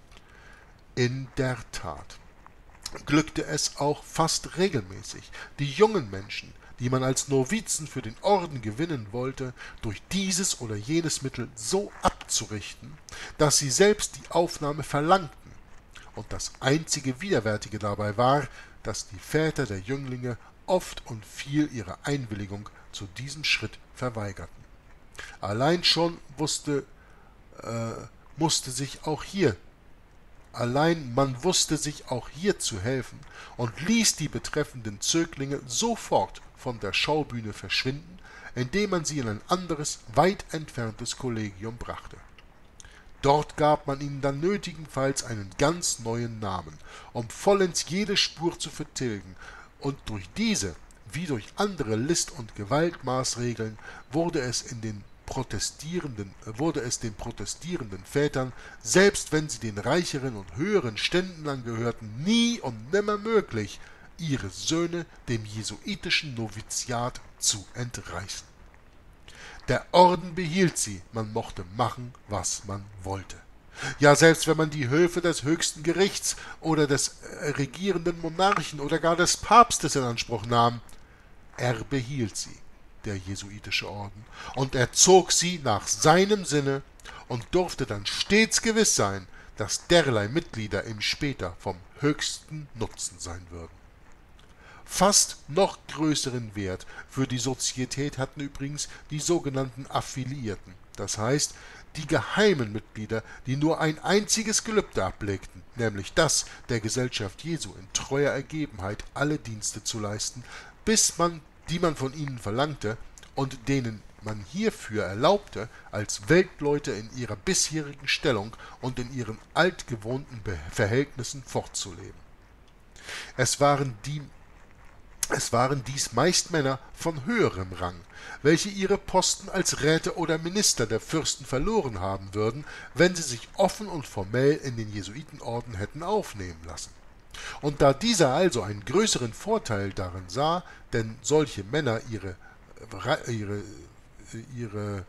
In der Tat glückte es auch fast regelmäßig, die jungen Menschen, die man als Novizen für den Orden gewinnen wollte, durch dieses oder jenes Mittel so abzurichten, dass sie selbst die Aufnahme verlangten, und das einzige Widerwärtige dabei war, dass die Väter der Jünglinge oft und viel ihre Einwilligung zu diesem Schritt verweigerten. Allein schon wusste, äh, musste sich auch hier Allein man wusste sich auch hier zu helfen und ließ die betreffenden Zöglinge sofort von der Schaubühne verschwinden, indem man sie in ein anderes, weit entferntes Kollegium brachte. Dort gab man ihnen dann nötigenfalls einen ganz neuen Namen, um vollends jede Spur zu vertilgen, und durch diese, wie durch andere List- und Gewaltmaßregeln, wurde es in den Protestierenden, wurde es den protestierenden Vätern, selbst wenn sie den reicheren und höheren Ständen angehörten, nie und nimmer möglich, ihre Söhne dem jesuitischen Noviziat zu entreißen. Der Orden behielt sie, man mochte machen, was man wollte. Ja, selbst wenn man die Höfe des höchsten Gerichts oder des regierenden Monarchen oder gar des Papstes in Anspruch nahm, er behielt sie, der jesuitische Orden, und erzog sie nach seinem Sinne und durfte dann stets gewiss sein, dass derlei Mitglieder ihm später vom höchsten Nutzen sein würden. Fast noch größeren Wert für die Sozietät hatten übrigens die sogenannten Affiliierten, das heißt die geheimen Mitglieder, die nur ein einziges Gelübde ablegten, nämlich das, der Gesellschaft Jesu in treuer Ergebenheit alle Dienste zu leisten, bis man die man von ihnen verlangte und denen man hierfür erlaubte, als Weltleute in ihrer bisherigen Stellung und in ihren altgewohnten Verhältnissen fortzuleben. Es waren, die, es waren dies meist Männer von höherem Rang, welche ihre Posten als Räte oder Minister der Fürsten verloren haben würden, wenn sie sich offen und formell in den Jesuitenorden hätten aufnehmen lassen. Und da dieser also einen größeren Vorteil darin sah, denn solche Männer ihre, ihre, ihre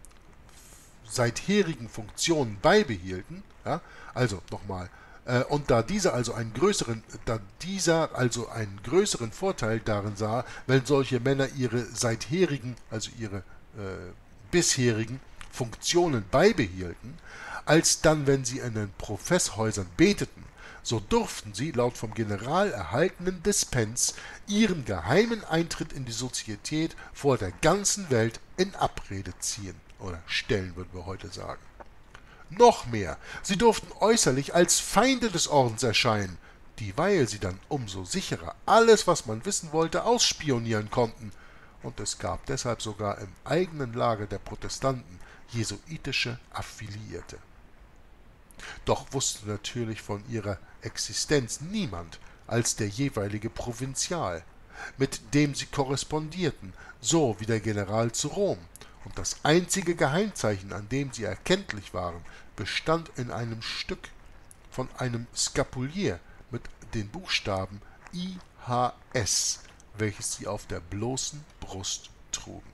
seitherigen Funktionen beibehielten, ja, also nochmal, äh, und da dieser also einen größeren, da dieser also einen größeren Vorteil darin sah, wenn solche Männer ihre seitherigen, also ihre äh, bisherigen Funktionen beibehielten, als dann, wenn sie in den Professhäusern beteten, so durften sie laut vom General erhaltenen Dispens ihren geheimen Eintritt in die Sozietät vor der ganzen Welt in Abrede ziehen oder stellen, würden wir heute sagen. Noch mehr, sie durften äußerlich als Feinde des Ordens erscheinen, dieweil sie dann umso sicherer alles, was man wissen wollte, ausspionieren konnten, und es gab deshalb sogar im eigenen Lager der Protestanten jesuitische Affiliierte. Doch wusste natürlich von ihrer Existenz niemand als der jeweilige Provinzial, mit dem sie korrespondierten, so wie der General zu Rom, und das einzige Geheimzeichen, an dem sie erkenntlich waren, bestand in einem Stück von einem Skapulier mit den Buchstaben I H S, welches sie auf der bloßen Brust trugen.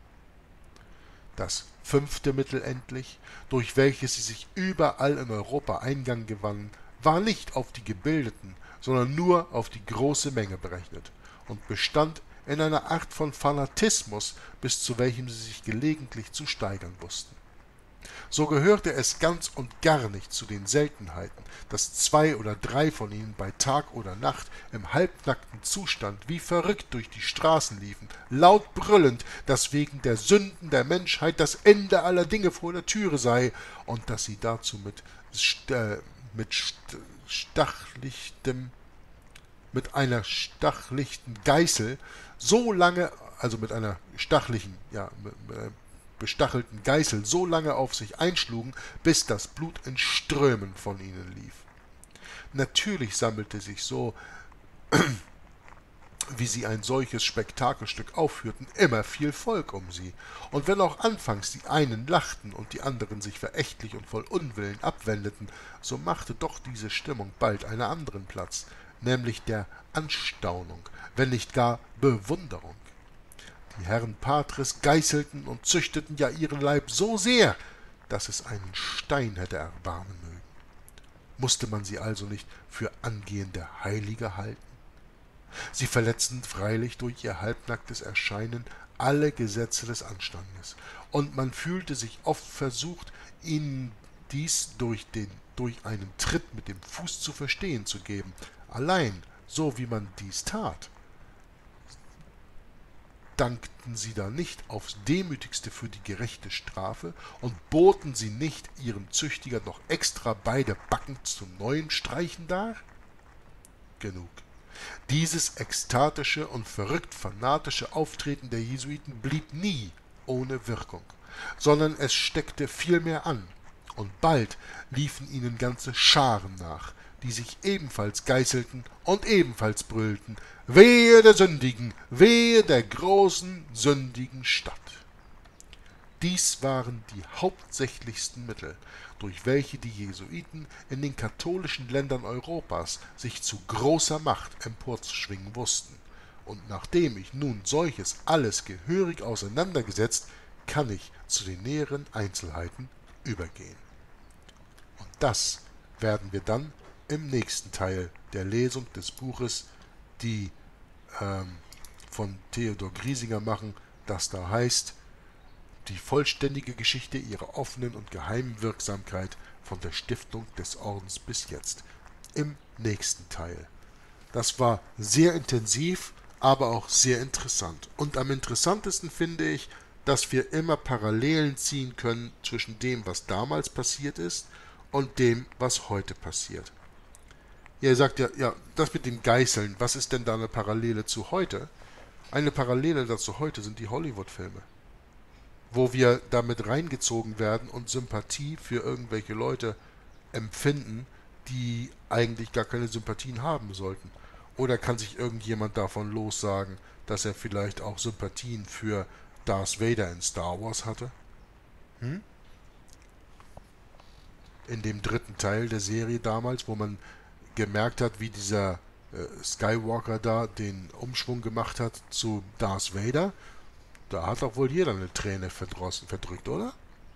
Das fünfte Mittel endlich, durch welches sie sich überall in Europa Eingang gewannen, war nicht auf die Gebildeten, sondern nur auf die große Menge berechnet und bestand in einer Art von Fanatismus, bis zu welchem sie sich gelegentlich zu steigern wussten. So gehörte es ganz und gar nicht zu den Seltenheiten, dass zwei oder drei von ihnen bei Tag oder Nacht im halbnackten Zustand wie verrückt durch die Straßen liefen, laut brüllend, dass wegen der Sünden der Menschheit das Ende aller Dinge vor der Türe sei und dass sie dazu mit, st äh, mit st stachlichtem, mit einer stachlichten Geißel so lange, also mit einer stachlichen, ja, äh, bestachelten Geißel so lange auf sich einschlugen, bis das Blut in Strömen von ihnen lief. Natürlich sammelte sich so, wie sie ein solches Spektakelstück aufführten, immer viel Volk um sie, und wenn auch anfangs die einen lachten und die anderen sich verächtlich und voll Unwillen abwendeten, so machte doch diese Stimmung bald einen anderen Platz, nämlich der Anstaunung, wenn nicht gar Bewunderung. Die Herren Patres geißelten und züchteten ja ihren Leib so sehr, dass es einen Stein hätte erbarmen mögen. Musste man sie also nicht für angehende Heilige halten? Sie verletzten freilich durch ihr halbnacktes Erscheinen alle Gesetze des Anstandes, und man fühlte sich oft versucht, ihnen dies durch, den, durch einen Tritt mit dem Fuß zu verstehen zu geben, allein so wie man dies tat, dankten sie da nicht aufs Demütigste für die gerechte Strafe und boten sie nicht ihrem Züchtiger noch extra beide Backen zum neuen Streichen dar? Genug. Dieses ekstatische und verrückt fanatische Auftreten der Jesuiten blieb nie ohne Wirkung, sondern es steckte vielmehr an, und bald liefen ihnen ganze Scharen nach, die sich ebenfalls geißelten und ebenfalls brüllten: Wehe der Sündigen, wehe der großen, sündigen Stadt! Dies waren die hauptsächlichsten Mittel, durch welche die Jesuiten in den katholischen Ländern Europas sich zu großer Macht emporzuschwingen wussten, und nachdem ich nun solches alles gehörig auseinandergesetzt, kann ich zu den näheren Einzelheiten übergehen. Und das werden wir dann im nächsten Teil der Lesung des Buches, die ähm, von Theodor Griesinger machen, das da heißt: Die vollständige Geschichte ihrer offenen und geheimen Wirksamkeit von der Stiftung des Ordens bis jetzt. Im nächsten Teil. Das war sehr intensiv, aber auch sehr interessant. Und am interessantesten finde ich, dass wir immer Parallelen ziehen können zwischen dem, was damals passiert ist, und dem, was heute passiert. Ihr sagt ja, ja, das mit dem Geißeln, was ist denn da eine Parallele zu heute? Eine Parallele dazu heute sind die Hollywood-Filme, wo wir damit reingezogen werden und Sympathie für irgendwelche Leute empfinden, die eigentlich gar keine Sympathien haben sollten. Oder kann sich irgendjemand davon lossagen, dass er vielleicht auch Sympathien für Darth Vader in Star Wars hatte? Hm? In dem dritten Teil der Serie damals, wo man gemerkt hat, wie dieser äh, Skywalker da den Umschwung gemacht hat zu Darth Vader, da hat doch wohl jeder eine Träne verdrossen, verdrückt, oder?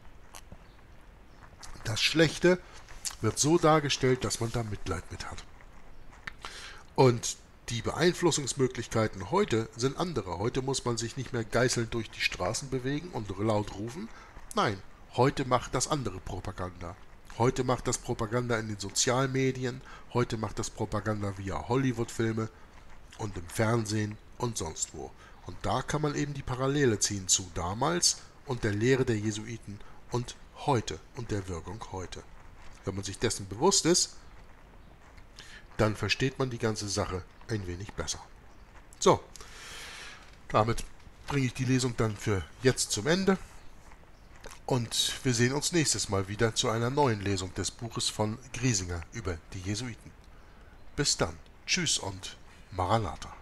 Das Schlechte wird so dargestellt, dass man da Mitleid mit hat. Und die Beeinflussungsmöglichkeiten heute sind andere. Heute muss man sich nicht mehr geißelnd durch die Straßen bewegen und laut rufen. Nein, heute macht das andere Propaganda. Heute macht das Propaganda in den Sozialmedien, heute macht das Propaganda via Hollywood-Filme und im Fernsehen und sonst wo. Und da kann man eben die Parallele ziehen zu damals und der Lehre der Jesuiten und heute und der Wirkung heute. Wenn man sich dessen bewusst ist, dann versteht man die ganze Sache ein wenig besser. So, damit bringe ich die Lesung dann für jetzt zum Ende. Und wir sehen uns nächstes Mal wieder zu einer neuen Lesung des Buches von Griesinger über die Jesuiten. Bis dann. Tschüss und Maranatha.